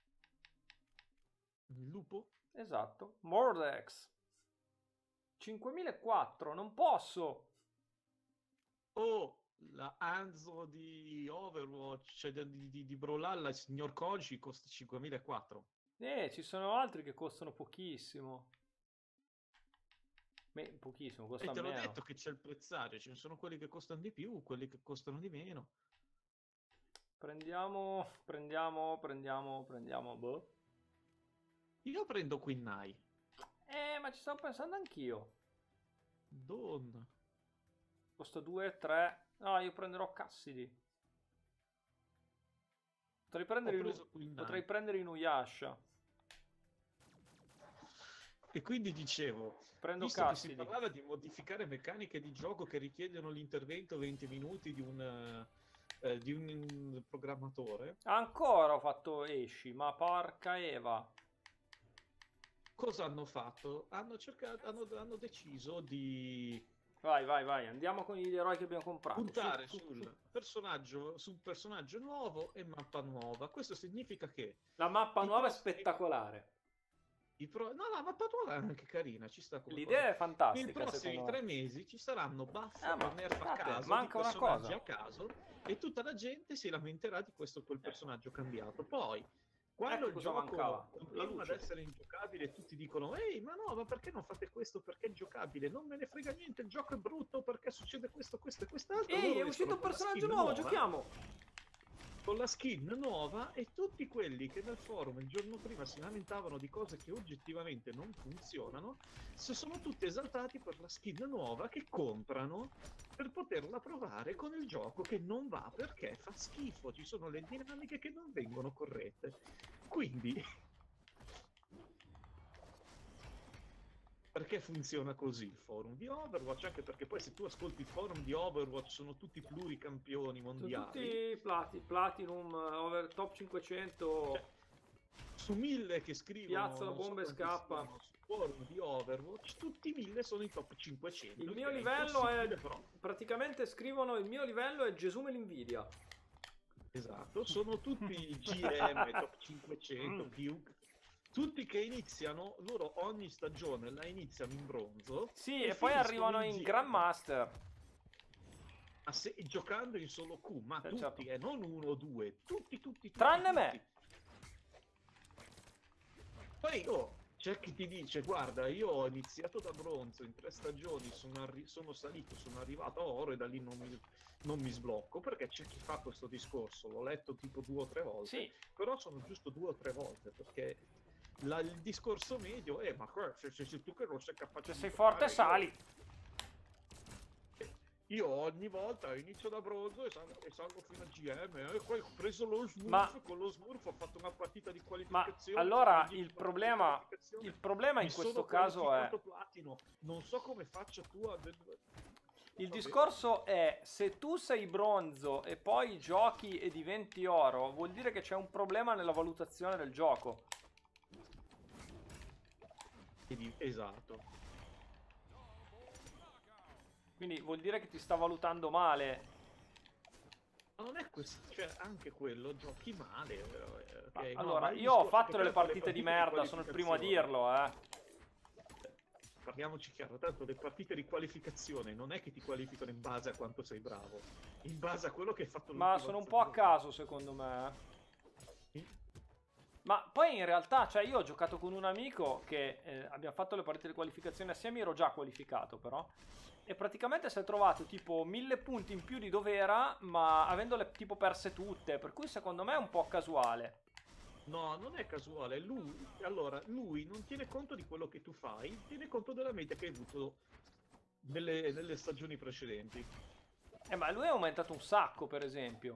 S2: Il lupo?
S1: Esatto. Mordex. cinquemilaquattro. Non posso.
S2: Oh, la Hanzo di Overwatch, cioè di, di, di Brawlhalla, il signor Koji costa cinquemilaquattro.
S1: Eh, ci sono altri che costano pochissimo. Beh, pochissimo,
S2: E
S1: costa
S2: te l'ho
S1: meno.
S2: detto che c'è il prezzario, ce ne sono quelli che costano di più, quelli che costano di meno.
S1: Prendiamo, prendiamo, prendiamo, prendiamo, boh.
S2: Io prendo Quinnai.
S1: Eh, ma ci stavo pensando anch'io.
S2: Don.
S1: Costa due, tre. No, io prenderò Cassidy. Potrei prendere,
S2: Ho
S1: Inu-
S2: preso Quinnai.
S1: potrei prendere Inuyasha.
S2: E quindi dicevo,
S1: Prendo
S2: visto che si
S1: Cassidy.
S2: parlava di modificare meccaniche di gioco che richiedono l'intervento venti minuti di un, eh, eh, di un programmatore,
S1: Ancora ho fatto esci, ma porca Eva.
S2: cosa hanno fatto? Hanno cercato, hanno, hanno deciso di
S1: Vai, vai, vai, andiamo con gli eroi che abbiamo comprato.
S2: puntare
S1: Su, su,
S2: sul
S1: su.
S2: personaggio, sul personaggio nuovo e mappa nuova. Questo significa che
S1: La mappa
S2: I
S1: nuova è
S2: prossimi-
S1: spettacolare.
S2: i pro... no, la mappa nuova è anche carina, ci sta come
S1: L'idea è
S2: cosa.
S1: fantastica,
S2: Nei prossimi
S1: secondo me.
S2: tre mesi ci saranno buff
S1: Ah, ma
S2: e nerf a
S1: guardate,
S2: caso,
S1: manca
S2: di
S1: una
S2: personaggi
S1: cosa.
S2: a caso, e tutta la gente si lamenterà di questo o quel personaggio cambiato. Poi, quando
S1: Ecco
S2: il
S1: cosa
S2: gioco
S1: mancava, la
S2: continua ad
S1: luce.
S2: essere ingiocabile, tutti dicono: ehi, ma no, ma perché non fate questo? Perché è ingiocabile? Non me ne frega niente, il gioco è brutto, perché succede questo, questo e quest'altro.
S1: Ehi,
S2: Loro
S1: è uscito
S2: escono
S1: un
S2: con la
S1: personaggio
S2: skin
S1: nuovo,
S2: nuova,
S1: giochiamo!
S2: con la skin nuova, e tutti quelli che nel forum il giorno prima si lamentavano di cose che oggettivamente non funzionano, si sono tutti esaltati per la skin nuova che comprano per poterla provare con il gioco che non va perché fa schifo, ci sono le dinamiche che non vengono corrette. Quindi perché funziona così il forum di Overwatch? Anche perché poi se tu ascolti il forum di Overwatch sono tutti pluricampioni
S1: Sono
S2: mondiali.
S1: tutti plati, Platinum, over top cinquecento.
S2: Cioè, su mille che scrivono,
S1: Piazza la
S2: non so
S1: bomba e
S2: quanti
S1: scappa.
S2: siano, sul forum di Overwatch, tutti mille sono in top cinquecento.
S1: Il
S2: che
S1: mio
S2: è
S1: livello è...
S2: impossibile, però.
S1: Praticamente scrivono il mio livello è Gesù me l'invidia.
S2: Esatto, sono tutti G M, top cinquecento,
S1: Mm.
S2: più. Tutti che iniziano, loro ogni stagione la iniziano in bronzo.
S1: Sì,
S2: e
S1: e poi
S2: finiscono
S1: arrivano in
S2: G M.
S1: Grandmaster.
S2: Ma se, giocando in solo Q, ma
S1: Eh,
S2: tutti,
S1: certo.
S2: e non uno o due, tutti, tutti, tutti.
S1: Tranne
S2: tutti.
S1: me.
S2: Poi, oh, c'è chi ti dice, guarda, io ho iniziato da bronzo, in tre stagioni sono, arri- sono salito, sono arrivato a oro e da lì non mi, non mi sblocco, perché c'è chi fa questo discorso, l'ho letto tipo due o tre volte,
S1: Sì,
S2: però sono giusto due o tre volte, perché la- il discorso medio è, ma qua, se, se, se tu che non sei capace
S1: se
S2: di
S1: sei
S2: giocare,
S1: forte sali.
S2: Io, io ogni volta inizio da bronzo e salgo, e salgo fino a G M, e poi ho preso lo Smurf,
S1: Ma-
S2: con lo Smurf ho fatto una partita di
S1: Ma
S2: qualificazione.
S1: allora
S2: sono
S1: il
S2: dieci
S1: problema,
S2: partite di qualificazione.
S1: il problema in
S2: Mi
S1: questo
S2: sono
S1: caso è...
S2: qualificato platino. Non so come faccia tu a...
S1: Il
S2: Vabbè.
S1: discorso è, se tu sei bronzo e poi giochi e diventi oro, vuol dire che c'è un problema nella valutazione del gioco.
S2: Esatto.
S1: Quindi vuol dire che ti sta valutando male.
S2: Ma non è questo, cioè anche quello giochi male. eh,
S1: Ma,
S2: Okay? No,
S1: allora,
S2: ma il
S1: io ho
S2: discorso è che
S1: fatto delle
S2: tanto le
S1: partite di
S2: partite
S1: merda, sono il primo a
S2: qualificazione,
S1: dirlo, eh.
S2: parliamoci chiaro, tanto le partite di qualificazione non è che ti qualificano in base a quanto sei bravo, in base a quello che hai fatto
S1: Ma
S2: l'ultima
S1: sono un po' a
S2: stagione.
S1: caso, secondo me.
S2: Sì?
S1: Ma poi in realtà, cioè io ho giocato con un amico che eh, abbiamo fatto le partite di qualificazione assieme, ero già qualificato però. E praticamente si è trovato tipo mille punti in più di dove era, ma avendole tipo perse tutte. Per cui secondo me è un po' casuale.
S2: No, non è casuale. Lui, allora, lui non tiene conto di quello che tu fai, tiene conto della media che hai avuto nelle, nelle stagioni precedenti.
S1: Eh, ma lui è aumentato un sacco, per esempio.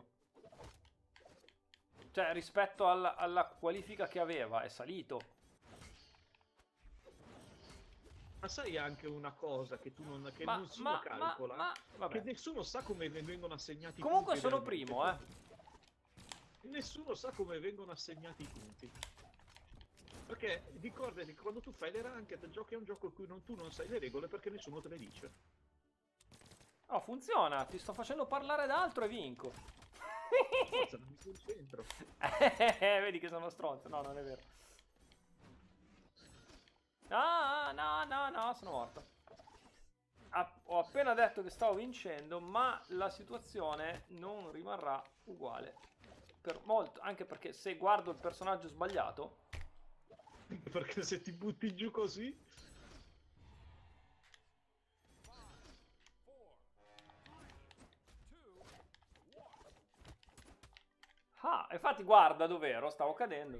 S1: Cioè, rispetto alla, alla qualifica che aveva, è salito.
S2: Ma sai anche una cosa che, tu non, che
S1: Ma,
S2: nessuno
S1: ma, ma,
S2: calcola?
S1: ma,
S2: Che
S1: vabbè.
S2: nessuno sa come vengono assegnati i
S1: Comunque
S2: punti
S1: sono
S2: realmente.
S1: primo, eh.
S2: Nessuno sa come vengono assegnati i punti. Perché ricordati che quando tu fai le ranked giochi a un gioco in cui non, tu non sai le regole perché nessuno te le dice.
S1: Oh, funziona. Ti sto facendo parlare d'altro e vinco.
S2: Forza, non mi concentro.
S1: Eh, vedi che sono stronzo. No, non è vero. No, no, no, no, sono morto. Ah, ho appena detto che stavo vincendo, ma la situazione non rimarrà uguale. Per molto, anche perché se guardo il personaggio sbagliato...
S2: Perché se ti butti giù così...
S1: Ah, infatti guarda dov'ero, stavo cadendo.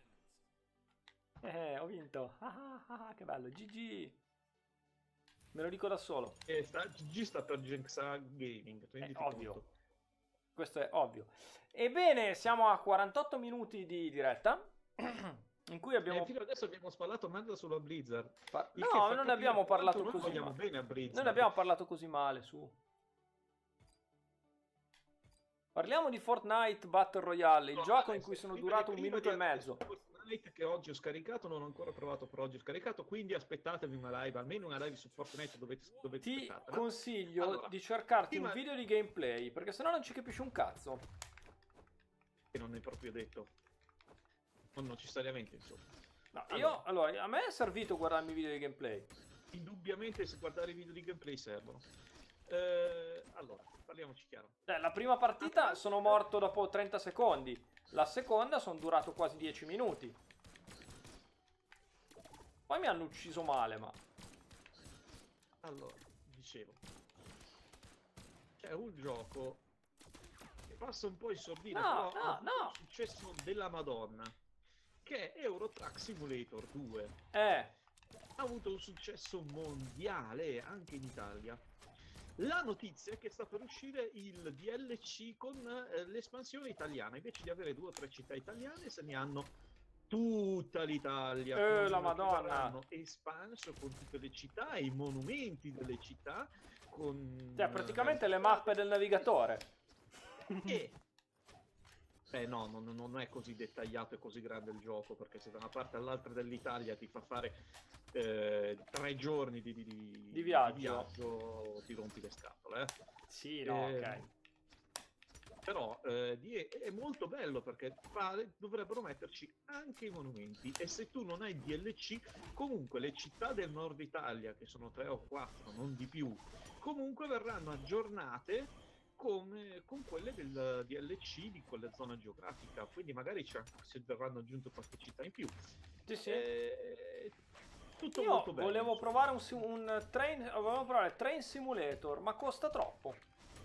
S1: Eh, ho vinto. Ah, ah, ah, che bello, G G. Me lo dico da solo.
S2: E sta, G G sta per Genxa Gaming,
S1: È
S2: renditi
S1: ovvio.
S2: conto.
S1: Questo è ovvio. Ebbene, siamo a quarantotto minuti di diretta. In cui abbiamo...
S2: E fino adesso abbiamo spallato merda sulla Blizzard.
S1: par-
S2: Il che
S1: No,
S2: fa
S1: non ne
S2: capire
S1: abbiamo
S2: quanto
S1: parlato
S2: noi
S1: così
S2: vogliamo
S1: male.
S2: bene a
S1: Non ne
S2: Blizzard.
S1: abbiamo parlato così male, su. Parliamo di Fortnite Battle Royale, il
S2: No,
S1: gioco in
S2: adesso,
S1: cui sono
S2: prima
S1: durato
S2: di,
S1: un
S2: prima
S1: minuto
S2: di
S1: e
S2: andare su
S1: mezzo.
S2: Fortnite che oggi ho scaricato, non ho ancora provato per oggi ho scaricato, quindi aspettatevi una live, almeno una live su Fortnite dovete, dovete
S1: Ti
S2: aspettarla.
S1: consiglio
S2: Allora,
S1: di cercarti un
S2: prima
S1: video di gameplay, perché sennò non ci capisci un cazzo.
S2: che non è proprio detto, non necessariamente insomma.
S1: No,
S2: Allora,
S1: io, allora, a me è servito guardarmi i video di gameplay.
S2: indubbiamente se guardare i video di gameplay servono. Eh, allora, parliamoci chiaro.
S1: Eh, la prima partita sono morto dopo trenta secondi, la seconda sono durato quasi dieci minuti. Poi mi hanno ucciso male, ma...
S2: Allora, dicevo, c'è un gioco che passa un po' in sordina,
S1: No,
S2: però ha
S1: no,
S2: avuto
S1: no.
S2: un successo della Madonna, che è Euro Truck Simulator due.
S1: Eh,
S2: Ha avuto un successo mondiale anche in Italia. La notizia è che sta per uscire il D L C con eh, l'espansione italiana. Invece di avere due o tre città italiane, se ne hanno tutta l'Italia.
S1: eh,
S2: con-
S1: la
S2: che
S1: Madonna.
S2: verranno espanso con tutte le città e i monumenti delle città. Con
S1: Cioè, praticamente le mappe del navigatore.
S2: E eh no, non, non è così dettagliato e così grande il gioco, perché se da una parte all'altra dell'Italia ti fa fare eh, tre giorni di, di, di,
S1: Di viaggio.
S2: di viaggio, ti rompi le scatole. Eh.
S1: Sì, no,
S2: Eh,
S1: ok.
S2: Però eh, di- è molto bello perché pare, dovrebbero metterci anche i monumenti e se tu non hai D L C, comunque le città del nord Italia, che sono tre o quattro, non di più, comunque verranno aggiornate come, con quelle del D L C di quella zona geografica, quindi magari c'è, se verranno aggiunte qualche città in più.
S1: Sì, sì.
S2: Eh, tutto
S1: Io
S2: molto bello.
S1: volevo
S2: insomma.
S1: provare un, sim- un train, volevo provare Train Simulator, ma costa troppo.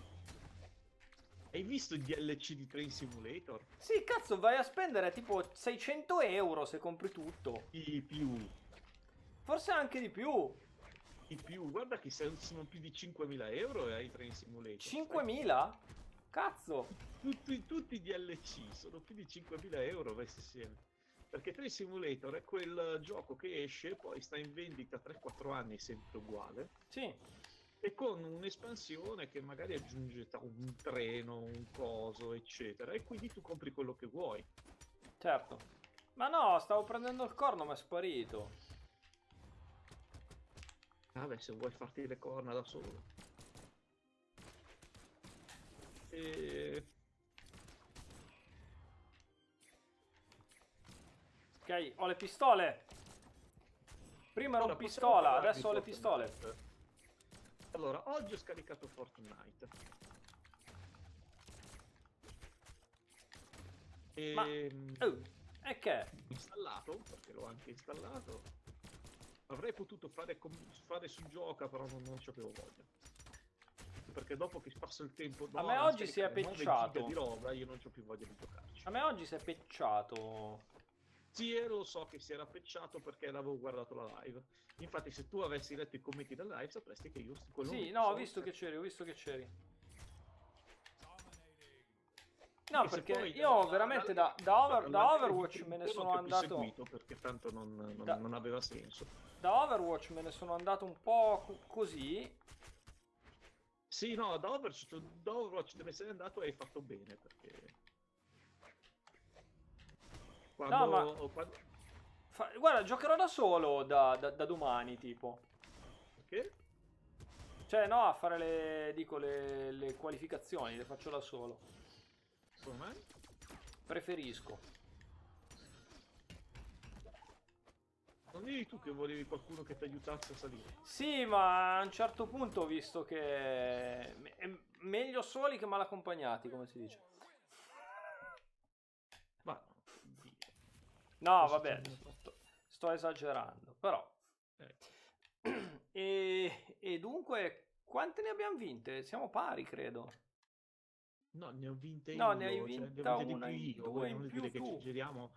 S2: Hai visto il D L C di Train Simulator?
S1: Sì, cazzo, vai a spendere tipo seicento euro se compri tutto.
S2: Di più.
S1: Forse anche di più.
S2: Di più, guarda che se- sono più di cinquemila euro e hai Train Simulator.
S1: cinquemila? Cazzo.
S2: Tutti, tutti i D L C sono più di cinquemila euro messi insieme. Perché Train Simulator è quel gioco che esce, poi sta in vendita tre quattro anni sempre uguale,
S1: Sì.
S2: e con un'espansione che magari aggiunge un treno, un coso, eccetera, e quindi tu compri quello che vuoi.
S1: Certo. Ma no, stavo prendendo il corno, ma è sparito.
S2: Vabbè, se vuoi farti le corna da solo. E...
S1: Ok, ho le pistole. Prima ero
S2: Allora,
S1: un
S2: possiamo
S1: pistola,
S2: parlare di
S1: adesso ho le pistole.
S2: Fortnite. Allora, oggi ho scaricato Fortnite.
S1: Ma...
S2: E...
S1: Oh, e che?
S2: installato, perché l'ho anche installato. Avrei potuto fare, com- fare su gioca, però non, non ci avevo voglia. Perché dopo che passo il tempo,
S1: A
S2: no,
S1: me
S2: a
S1: oggi si è
S2: scaricare nove
S1: pecciato.
S2: giga di roba, io non ho più voglia di giocarci.
S1: A me oggi si è pecciato.
S2: Sì, e lo so che si era pecciato perché l'avevo guardato la live. Infatti, se tu avessi letto i commenti della live, sapresti che io in quel
S1: Sì,
S2: momento
S1: no, ho
S2: sono
S1: visto che
S2: sempre-
S1: c'eri, ho visto che c'eri. No,
S2: Anche se
S1: perché
S2: poi
S1: io
S2: da-
S1: veramente
S2: da-
S1: da, da Over- da
S2: dall'anche
S1: Overwatch me ne
S2: non
S1: sono
S2: ti ho più
S1: andato...
S2: seguito perché tanto non, non-
S1: Da,
S2: non aveva senso.
S1: da Overwatch me ne sono andato un po' co- così.
S2: Sì, no, da Overwatch, da Overwatch te ne sei andato e hai fatto bene perché quando,
S1: No, ma...
S2: quando-
S1: fa- guarda, giocherò da solo da, da- da domani, tipo.
S2: perché?
S1: Cioè, no, a fare le, dico, le, le qualificazioni, le faccio da solo.
S2: Come mai?
S1: Preferisco.
S2: Non eri tu che volevi qualcuno che ti aiutasse a salire?
S1: Sì, ma a un certo punto ho visto che è meglio soli che mal accompagnati, come si dice.
S2: Ma Dio.
S1: No,
S2: Adesso
S1: vabbè,
S2: c'è un-
S1: sto, sto esagerando, però.
S2: eh,
S1: E, e dunque, quante ne abbiamo vinte? Siamo pari, credo.
S2: No, ne ho vinte
S1: No, ne hai
S2: io, cioè ne ho
S1: vinta
S2: vinte di
S1: una,
S2: più
S1: in,
S2: io,
S1: due
S2: voi
S1: in
S2: non
S1: più
S2: dire che ci
S1: tu.
S2: giriamo.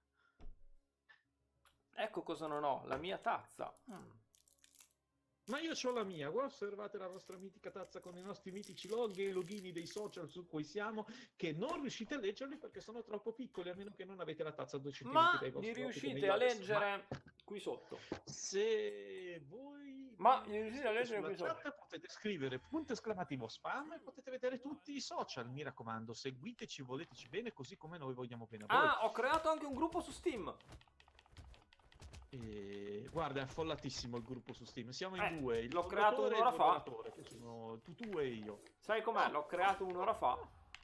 S1: Ecco cosa non ho, la mia tazza. Mm.
S2: Ma io ho la mia, qua osservate la vostra mitica tazza con i nostri mitici log e i logini dei social su cui siamo, che non riuscite a leggerli perché sono troppo piccoli, a meno che non avete la tazza a due centimetri
S1: Ma
S2: dai
S1: li
S2: vostri occhi come
S1: riuscite
S2: io
S1: a
S2: adesso.
S1: leggere qui sotto.
S2: Ma se voi
S1: Ma li riuscite a
S2: siete
S1: leggere
S2: sulla
S1: qui sotto.
S2: chat potete scrivere punto esclamativo spam e potete vedere tutti i social, mi raccomando, seguiteci, voleteci bene così come noi vogliamo bene a voi.
S1: Ah, ho creato anche un gruppo su Steam.
S2: E... guarda, è affollatissimo il gruppo su Steam. Siamo in
S1: Eh,
S2: due, il
S1: l'ho creato
S2: fondatore e il
S1: un'ora fa.
S2: moderatore, che sono tu, tu e io.
S1: Sai com'è? L'ho creato un'ora fa.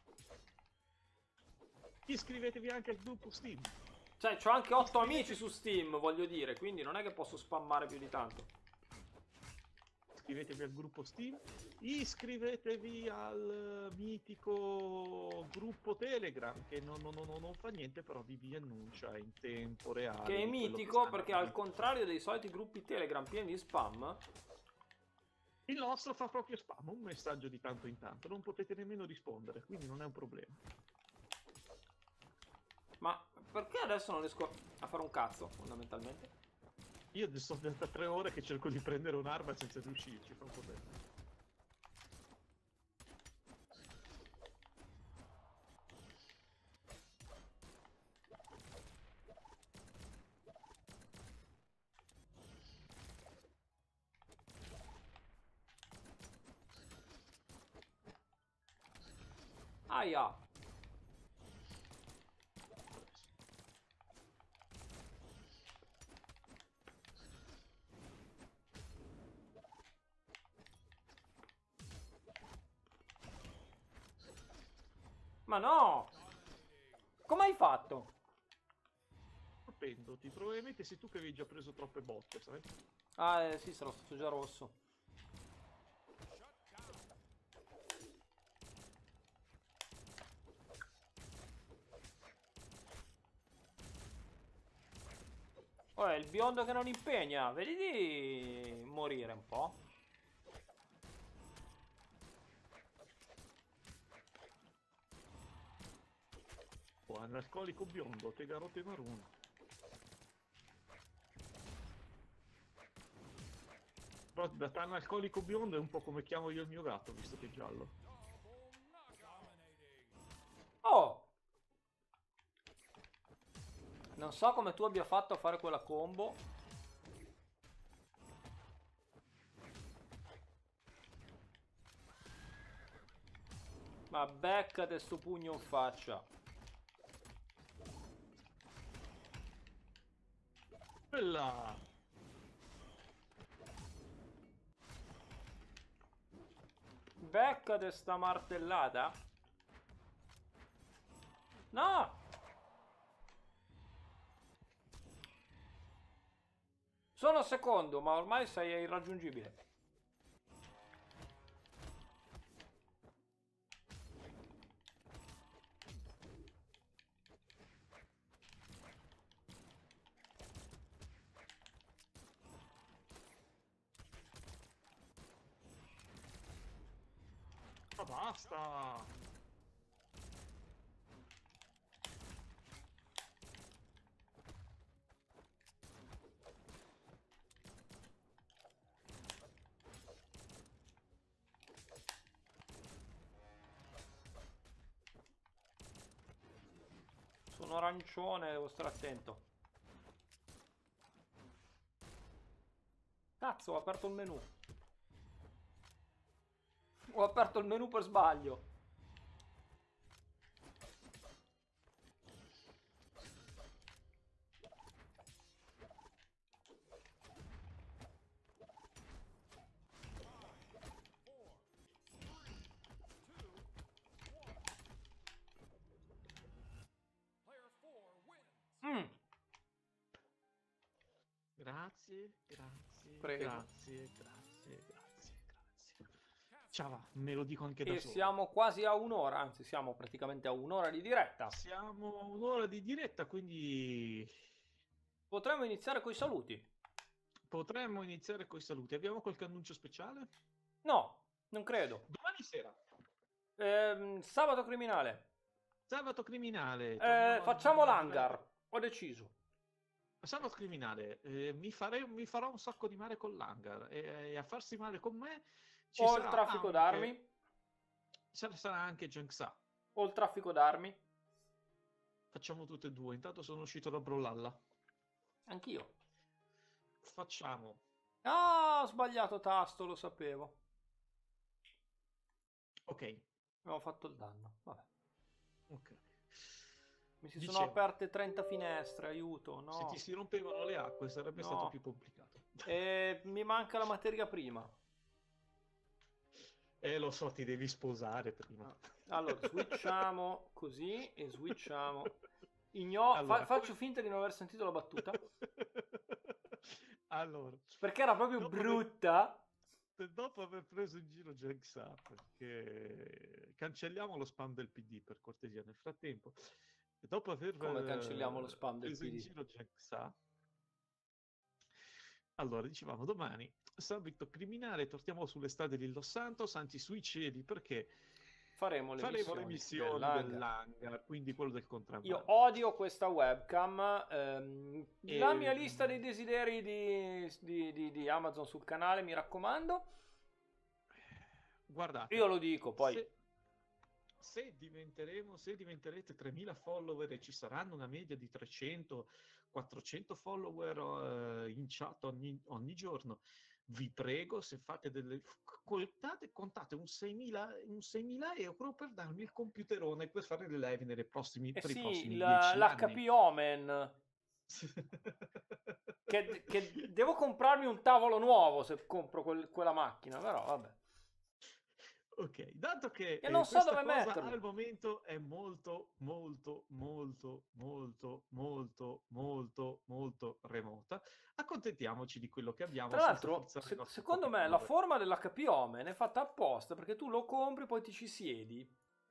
S2: Iscrivetevi anche al gruppo Steam.
S1: Cioè, c'ho anche otto amici su Steam, voglio dire, quindi non è che posso spammare più di tanto.
S2: Iscrivetevi al gruppo Steam. Iscrivetevi al mitico gruppo Telegram, che non, non- non- non fa niente, però vi, vi annuncia in tempo reale.
S1: Che è
S2: di quello che
S1: mitico
S2: sta
S1: perché
S2: andando.
S1: al contrario dei soliti gruppi Telegram pieni di spam,
S2: Il nostro fa proprio spam, un messaggio di tanto in tanto, non potete nemmeno rispondere, quindi non è un problema.
S1: ma perché adesso non riesco a fare un cazzo, fondamentalmente?
S2: Io adesso da tre ore che cerco di prendere un'arma senza riuscirci, fa un po' bene.
S1: Aia! Ma no! Come hai fatto?
S2: Propendoti, probabilmente sei tu che avevi già preso troppe botte, sai?
S1: Ah, eh, sì, sarò stato già rosso. Oh, è il biondo che non impegna. Vedi di morire un po'.
S2: Oh, analcolico biondo, te garote maruna. Però da analcolico biondo è un po' come chiamo io il mio gatto, visto che è giallo.
S1: Oh! Non so come tu abbia fatto a fare quella combo. Ma beccate sto pugno in faccia.
S2: Bella!
S1: beccate sta martellata. No! Sono secondo, ma ormai sei irraggiungibile.
S2: Ma basta!
S1: Sono arancione, devo stare attento. Cazzo, ho aperto il menu. Ho aperto il menu per sbaglio. Mm.
S2: Grazie, grazie,
S1: Prego.
S2: grazie, grazie, grazie, grazie. Ciao, me lo dico anche da
S1: E
S2: solo.
S1: siamo quasi a un'ora, anzi siamo praticamente a un'ora di diretta.
S2: Siamo a un'ora di diretta, quindi
S1: Potremmo iniziare con i saluti.
S2: potremmo iniziare con i saluti. Abbiamo qualche annuncio speciale?
S1: No, non credo.
S2: Domani sera,
S1: Ehm, sabato criminale.
S2: sabato criminale.
S1: Eh,
S2: torniamo
S1: facciamo
S2: a-
S1: l'hangar. Ho deciso.
S2: Sabato criminale, eh, mi, farei, mi farò un sacco di male con l'hangar e, e a farsi male con me ci
S1: O il
S2: sarà
S1: traffico
S2: anche,
S1: d'armi.
S2: ci sarà anche Junxa.
S1: O il traffico d'armi.
S2: Facciamo tutte e due. Intanto sono uscito da Brawlhalla.
S1: Anch'io.
S2: Facciamo.
S1: Ah, ho sbagliato tasto, lo sapevo.
S2: Ok,
S1: Avevo fatto il danno. Vabbè.
S2: ok.
S1: Mi si
S2: Dicevo,
S1: sono aperte trenta finestre, aiuto,
S2: se
S1: no.
S2: ti si rompevano le acque sarebbe
S1: No.
S2: stato più complicato.
S1: E mi manca la materia prima.
S2: Eh, lo so, ti devi sposare prima.
S1: Allora, switchiamo così e switchiamo. Igno-
S2: Allora,
S1: fa- faccio
S2: come-
S1: finta di non aver sentito la battuta.
S2: Allora,
S1: Perché era proprio
S2: dopo aver-
S1: brutta.
S2: dopo aver preso in giro Junxa, perché cancelliamo lo spam del P D per cortesia nel frattempo. Dopo aver
S1: Come cancelliamo lo
S2: eh,
S1: spam del
S2: preso in
S1: P D?
S2: giro Junxa, allora dicevamo domani Sabito criminale, torniamo sulle strade di Los Santos, anzi sui cieli, perché
S1: Faremo le
S2: faremo le
S1: missioni
S2: missioni
S1: dell'hangar.
S2: dell'hangar, quindi quello del
S1: Io
S2: contrabbando.
S1: odio questa webcam. ehm, La mia
S2: Ehm,
S1: lista dei desideri di, di- di- di Amazon sul canale, mi raccomando.
S2: Guardate,
S1: Io lo dico, poi
S2: se, se diventeremo, se diventerete tremila follower e ci saranno una media di trecento quattrocento follower eh, in chat ogni, ogni giorno, vi prego, se fate delle contate, contate un seimila, un seimila euro per darmi il computerone per fare le live nei prossimi,
S1: eh
S2: per i
S1: sì,
S2: prossimi
S1: la-
S2: dieci
S1: l'H
S2: anni.
S1: P Omen. Che, che devo comprarmi un tavolo nuovo se compro quel- quella macchina, però vabbè.
S2: Ok, dato che
S1: E
S2: eh,
S1: non so
S2: questa
S1: dove
S2: cosa
S1: metterlo.
S2: al momento è molto, molto, molto, molto, molto, molto, molto remota, accontentiamoci di quello che abbiamo
S1: Tra
S2: senza
S1: l'altro,
S2: forzare i
S1: se-
S2: nostri
S1: secondo
S2: pochi
S1: me la
S2: follower.
S1: forma dell'H P Omen è fatta apposta perché tu lo compri, poi ti ci siedi.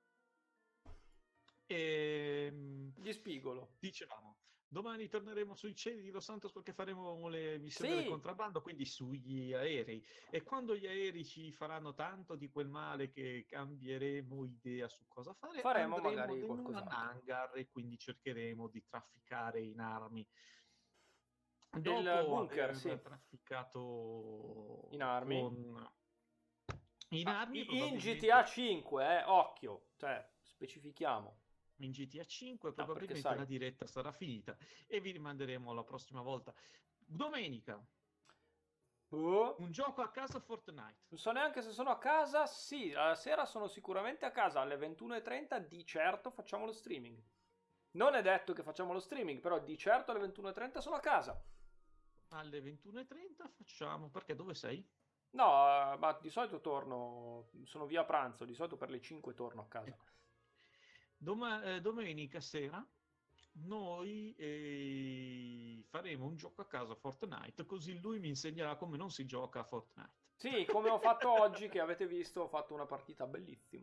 S2: Ehm,
S1: Gli spigolo.
S2: dicevamo, domani torneremo sui cieli di Los Santos perché faremo le missioni
S1: Sì.
S2: del contrabbando, quindi sugli aerei. E quando gli aerei ci faranno tanto di quel male che cambieremo idea su cosa fare,
S1: Faremo
S2: andremo
S1: magari
S2: in un
S1: qualcos'altro.
S2: hangar e quindi cercheremo di trafficare in armi.
S1: Il
S2: Dopo
S1: bunker,
S2: aver
S1: sì.
S2: trafficato
S1: In armi.
S2: con in
S1: Ah,
S2: armi,
S1: in
S2: probabilmente
S1: G T A cinque, eh, occhio, cioè, specifichiamo.
S2: in G T A cinque,
S1: No, perché
S2: probabilmente
S1: sai,
S2: la diretta sarà finita e vi rimanderemo la prossima volta. Domenica,
S1: boh,
S2: un gioco a casa Fortnite.
S1: non so neanche se sono a casa. Sì, alla sera sono sicuramente a casa alle ventuno e trenta, di certo facciamo lo streaming. Non è detto che facciamo lo streaming, però di certo alle ventuno e trenta sono a casa.
S2: Alle ventuno e trenta facciamo, perché dove sei?
S1: No, ma di solito torno, sono via pranzo, di solito per le cinque torno a casa.
S2: Doma- eh, domenica sera noi eh, faremo un gioco a casa a Fortnite, così lui mi insegnerà come non si gioca a Fortnite.
S1: Sì, come ho fatto oggi, che avete visto, ho fatto una partita bellissima.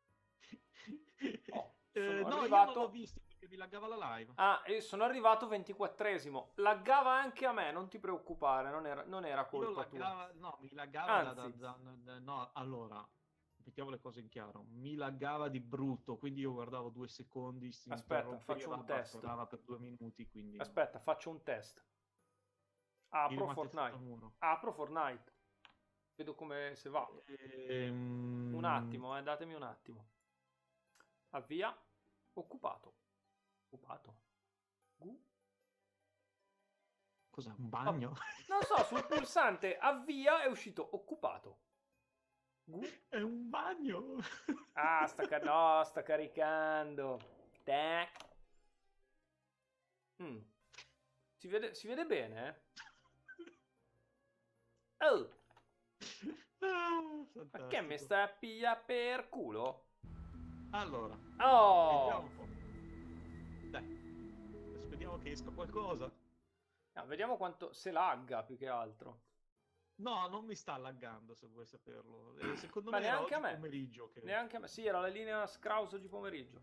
S1: Oh,
S2: Eh,
S1: sono
S2: no, io non l'ho
S1: arrivato...
S2: visto perché mi laggava la live.
S1: Ah, e sono arrivato ventiquattresimo. Laggava anche a me, non ti preoccupare, non era, non era
S2: Io
S1: colpa tua.
S2: laggava, no, mi laggava da, da-
S1: Anzi,
S2: da- da- no, allora, mettiamo le cose in chiaro, mi laggava di brutto, quindi io guardavo due secondi, si
S1: aspetta, faccio
S2: interrompeva,
S1: un test.
S2: bufferava per due minuti, quindi no.
S1: Aspetta, faccio un test.
S2: Mi
S1: Apro
S2: rimane
S1: Fortnite.
S2: al muro.
S1: Apro Fortnite. Vedo come se va.
S2: Ehm,
S1: Un attimo, eh, datemi un attimo. Avvia. Occupato. Occupato. Gu.
S2: Cos'è, un
S1: Ah,
S2: bagno?
S1: non so, sul pulsante avvia è uscito occupato. Gu.
S2: È un bagno!
S1: Ah, sta, ca- no, sta caricando. Tac. Mm. Si vede, si vede bene, eh? Oh,
S2: Ah,
S1: ma che mi
S2: fantastico.
S1: sta a piglia per culo?
S2: Allora, vediamo
S1: Oh!
S2: un po'. Dai, adesso vediamo che esca qualcosa.
S1: Ah, vediamo quanto se lagga più che altro.
S2: No, non mi sta laggando, se vuoi saperlo. Eh, secondo
S1: Ma
S2: me era
S1: neanche a
S2: oggi
S1: me.
S2: pomeriggio che...
S1: Neanche a me. Sì, era la linea Scraus oggi pomeriggio.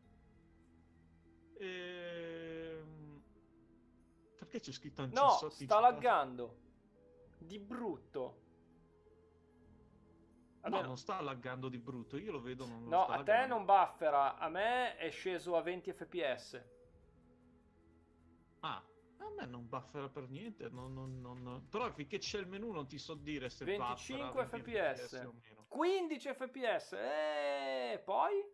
S2: Ehm, Perché c'è scritto
S1: No,
S2: Ancessotti
S1: sta laggando. Di brutto.
S2: No,
S1: Almeno-
S2: non sta laggando di brutto, io lo vedo, non, non
S1: No,
S2: sta
S1: a te
S2: laggando.
S1: non buffera. A me è sceso a venti fps.
S2: Ah, a me non buffera per niente, non- non- non- però finché c'è il menu non ti so dire se
S1: venticinque
S2: buffera venti
S1: fps.
S2: o meno.
S1: quindici fps. E poi?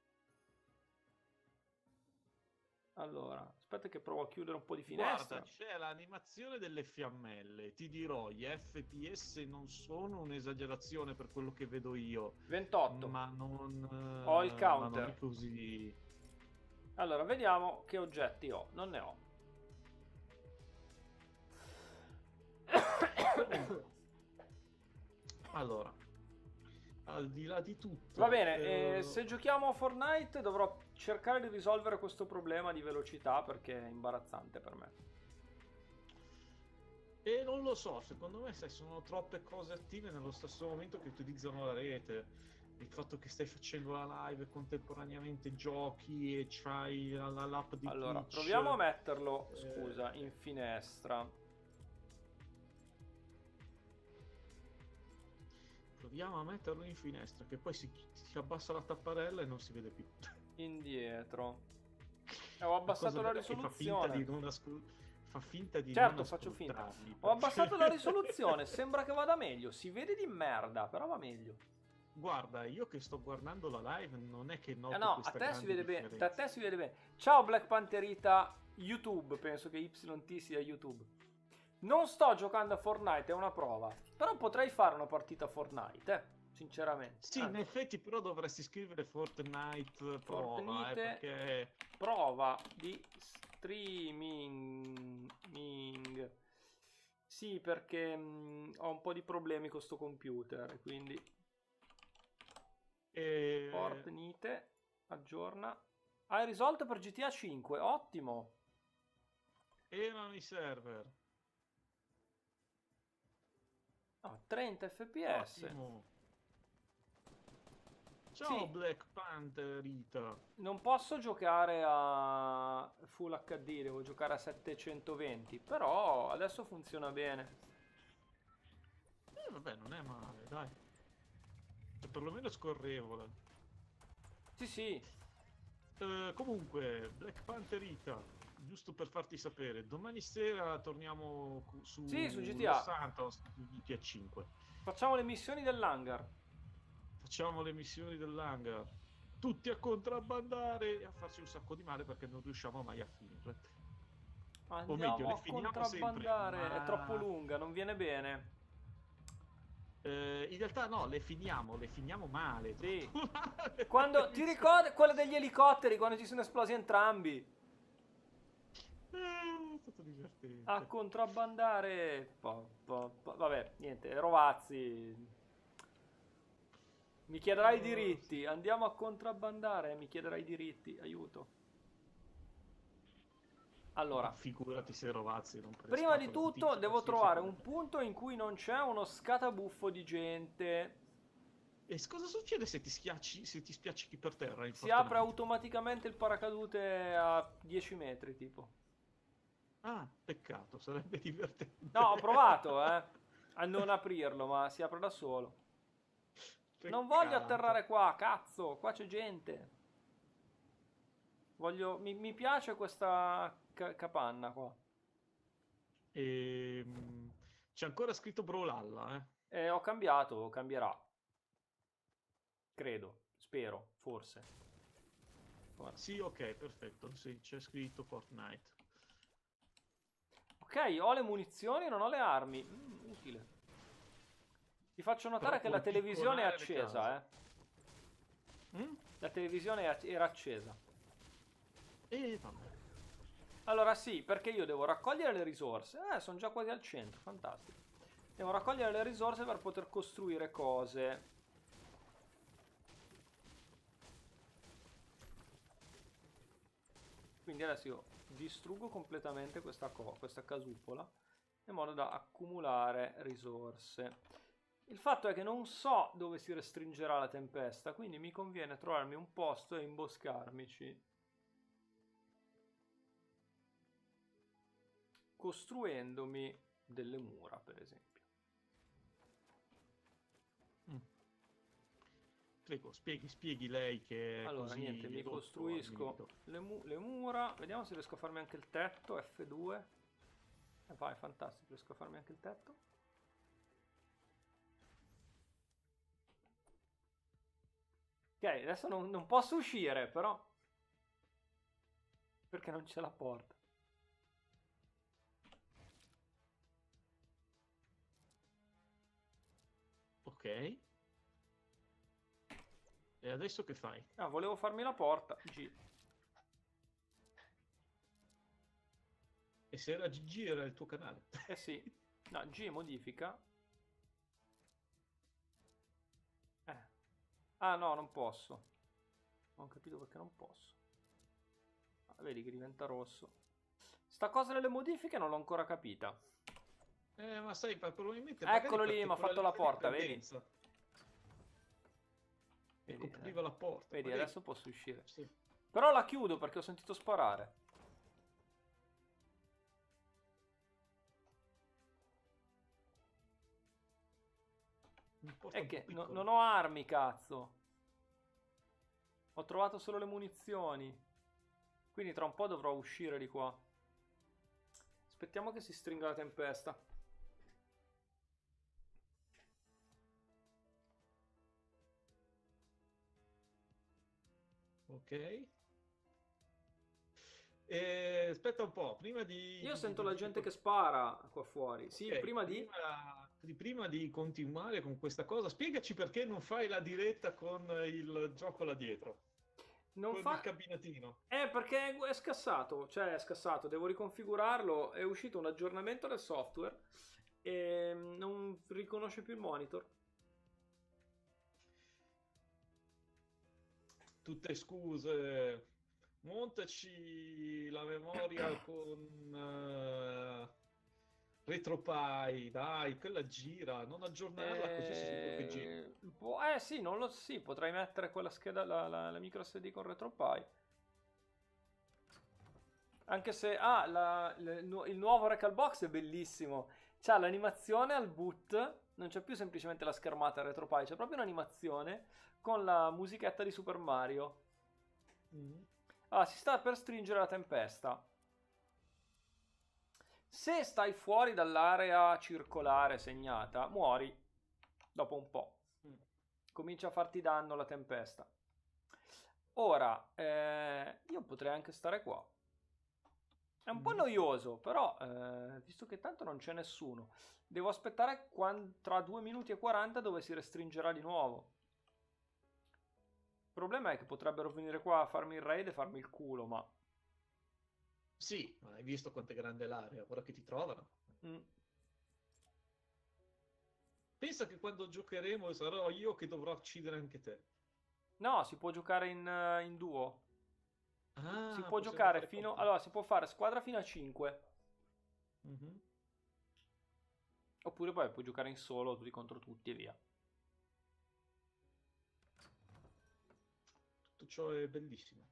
S1: Allora, aspetta che provo a chiudere un po' di finestra.
S2: Guarda, c'è l'animazione delle fiammelle, ti dirò, gli F P S non sono un'esagerazione per quello che vedo io,
S1: ventotto.
S2: ma non, eh,
S1: Ho il
S2: ma
S1: counter.
S2: non è così...
S1: Allora, vediamo che oggetti ho. Non ne ho.
S2: Allora, al di là di tutto...
S1: Va bene,
S2: eh,
S1: eh, se giochiamo a Fortnite dovrò cercare di risolvere questo problema di velocità perché è imbarazzante per me.
S2: E non lo so, secondo me sai, sono troppe cose attive nello stesso momento che utilizzano la rete. Il fatto che stai facendo la live e contemporaneamente giochi e c'hai la, la- l'app di
S1: Allora,
S2: Twitch.
S1: proviamo a metterlo,
S2: eh,
S1: scusa, in finestra.
S2: Proviamo a metterlo in finestra, che poi si, si abbassa la tapparella e non si vede più.
S1: Indietro. Eh, ho abbassato
S2: cosa
S1: la
S2: bella che fa finta
S1: risoluzione.
S2: di non ascol- fa finta di
S1: Certo,
S2: non
S1: faccio finta.
S2: ascoltarli,
S1: Ho
S2: perché-
S1: abbassato la risoluzione, sembra che vada meglio. Si vede di merda, però va meglio.
S2: Guarda, io che sto guardando la live non è che noto
S1: Eh no, a
S2: questa
S1: te si
S2: grande
S1: vede bene.
S2: differenza.
S1: A te si vede bene. Ciao Black Pantherita YouTube, penso che Y T sia YouTube. Non sto giocando a Fortnite, è una prova. Però potrei fare una partita a Fortnite, eh, sinceramente.
S2: Sì, in
S1: Anzi,
S2: effetti però dovresti scrivere Fortnite prova, eh,
S1: Fortnite
S2: perché...
S1: prova di streaming. Sì, perché mh, ho un po' di problemi con sto computer, quindi
S2: eh,
S1: Fortnite aggiorna. Hai risolto per G T A cinque, ottimo.
S2: erano i server.
S1: No, trenta fps.
S2: Ottimo. Ciao
S1: Sì.
S2: Black Panther Rita.
S1: Non posso giocare a Full H D, devo giocare a settecentoventi, però adesso funziona bene.
S2: Eh, vabbè, non è male, dai. Cioè, perlomeno è scorrevole.
S1: Sì, sì.
S2: Eh, comunque, Black Panther Rita, giusto per farti sapere, domani sera torniamo cu- su,
S1: Sì, su G T A.
S2: Los Santos su G T A cinque.
S1: Facciamo le missioni dell'hangar.
S2: Facciamo le missioni dell'hangar. Tutti a contrabbandare e a farci un sacco di male perché non riusciamo mai a finirle.
S1: Andiamo
S2: meglio, le
S1: a
S2: finiamo
S1: contrabbandare.
S2: sempre, ma-
S1: È troppo lunga, non viene bene.
S2: Eh, in realtà no, le finiamo, le finiamo male.
S1: Sì.
S2: troppo male.
S1: Quando ti ricordi quella degli elicotteri quando ci sono esplosi entrambi?
S2: è stato
S1: A
S2: divertente.
S1: contrabbandare. Po- po- po- Vabbè, niente, Rovazzi. Mi chiederai i
S2: Oh, sì.
S1: diritti. Andiamo a contrabbandare. Mi chiederai i diritti. Aiuto.
S2: Ma
S1: Allora,
S2: figurati se Rovazzi rompere
S1: prima di
S2: scatole
S1: tutto
S2: antichi
S1: devo
S2: qualsiasi
S1: trovare
S2: cosa.
S1: un punto in cui non c'è uno scatabuffo di gente.
S2: E s- cosa succede se ti schiacci, se ti spiaccichi per terra in
S1: Si apre
S2: Fortnite?
S1: automaticamente il paracadute a dieci metri, tipo.
S2: Ah, peccato, sarebbe
S1: No, ho
S2: divertente.
S1: provato, eh, a non aprirlo, ma si apre da solo. Non voglio
S2: Peccato.
S1: atterrare qua, cazzo, qua c'è gente. Voglio... Mi, mi piace questa ca- capanna qua.
S2: Ehm, C'è ancora scritto Brawlhalla, eh?
S1: E ho cambiato, cambierà. Credo, spero, forse. Ora.
S2: Sì, ok, perfetto. Sì, c'è scritto Fortnite.
S1: Ok, ho le munizioni, non ho le armi. Mm, utile. Ti faccio
S2: Però
S1: notare che la
S2: puoi
S1: televisione è
S2: picconare le case.
S1: accesa, eh.
S2: Mm?
S1: La televisione è ac- era accesa.
S2: E vabbè.
S1: Allora sì, perché io devo raccogliere le risorse. Eh, sono già quasi al centro, fantastico. Devo raccogliere le risorse per poter costruire cose. Quindi adesso io distruggo completamente questa, co- questa casupola in modo da accumulare risorse. Il fatto è che non so dove si restringerà la tempesta, quindi mi conviene trovarmi un posto e imboscarmici, costruendomi delle mura, per esempio.
S2: Mm. Prego, spieghi, spieghi lei che è
S1: Allora, niente,
S2: così
S1: mi
S2: edotto al
S1: costruisco
S2: nido.
S1: le, mu- le mura, vediamo se riesco a farmi anche il tetto, F due. E vai, fantastico, riesco a farmi anche il tetto. Ok, adesso non, non posso uscire, però, perché non c'è la porta.
S2: Ok. E adesso che fai?
S1: Ah, volevo farmi la porta, G.
S2: E se era G G era il tuo canale.
S1: Eh sì, no, G modifica. Eh. Ah no, non posso. Non ho capito perché non posso. Ah, vedi che diventa rosso. Sta cosa delle modifiche non l'ho ancora capita.
S2: Eh, ma sai, pa- probabilmente magari
S1: Eccolo lì, mi
S2: perché
S1: ha
S2: quella
S1: fatto la
S2: linea di
S1: porta, vedi?
S2: pendenza e
S1: Vedi, eh,
S2: copriva la porta.
S1: vedi,
S2: Magari
S1: adesso posso uscire.
S2: sì,
S1: Però la chiudo perché ho sentito sparare.
S2: una porta
S1: È
S2: un po'
S1: che no-
S2: piccola.
S1: non ho armi, cazzo. Ho trovato solo le munizioni. Quindi tra un po' dovrò uscire di qua. Aspettiamo che si stringa la tempesta.
S2: Ok. E aspetta un po', prima di,
S1: Io
S2: di- di-
S1: sento
S2: di
S1: la
S2: dire
S1: gente che
S2: qualcosa.
S1: spara qua fuori. Sì,
S2: Ok,
S1: prima di...
S2: prima di, prima di continuare con questa cosa, spiegaci perché non fai la diretta con il gioco là dietro,
S1: Non
S2: con il
S1: fa...
S2: cabinetino.
S1: Eh, perché è scassato, cioè è scassato, devo riconfigurarlo, è uscito un aggiornamento del software e non riconosce più il monitor.
S2: Tutte scuse. Montaci la memoria con eh, RetroPie, dai, quella gira, non aggiornarla così sei sicuro che gira.
S1: Eh, boh, eh sì, non lo sì, potrei mettere quella scheda, la, la, la micro S D con RetroPie. Anche se, ah, la- le- il, nu- il nuovo Recalbox è bellissimo. C'ha l'animazione al boot, non c'è più semplicemente la schermata RetroPie, c'è proprio un'animazione con la musichetta di Super Mario.
S2: Mm.
S1: Ah, si sta per stringere la tempesta. Se stai fuori dall'area circolare segnata, muori dopo un po'.
S2: Mm.
S1: Comincia a farti danno la tempesta. Ora, eh, io potrei anche stare qua. È un po'
S2: Mm.
S1: noioso, però, eh, visto che tanto non c'è nessuno, devo aspettare quan- tra due minuti e quaranta dove si restringerà di nuovo. Il problema è che potrebbero venire qua a farmi il raid e farmi il culo, ma...
S2: Sì, ma hai visto quanto è grande l'area, ora che ti trovano.
S1: Mm.
S2: Pensa che quando giocheremo sarò io che dovrò uccidere anche te.
S1: No, si può giocare in, eh, in duo. Si
S2: Ah,
S1: può
S2: possiamo
S1: giocare
S2: fare
S1: fino...
S2: compagnia.
S1: Allora, si può fare squadra fino a cinque.
S2: Mhm.
S1: Oppure poi puoi giocare in solo, tutti contro tutti e via.
S2: Tutto ciò è bellissimo.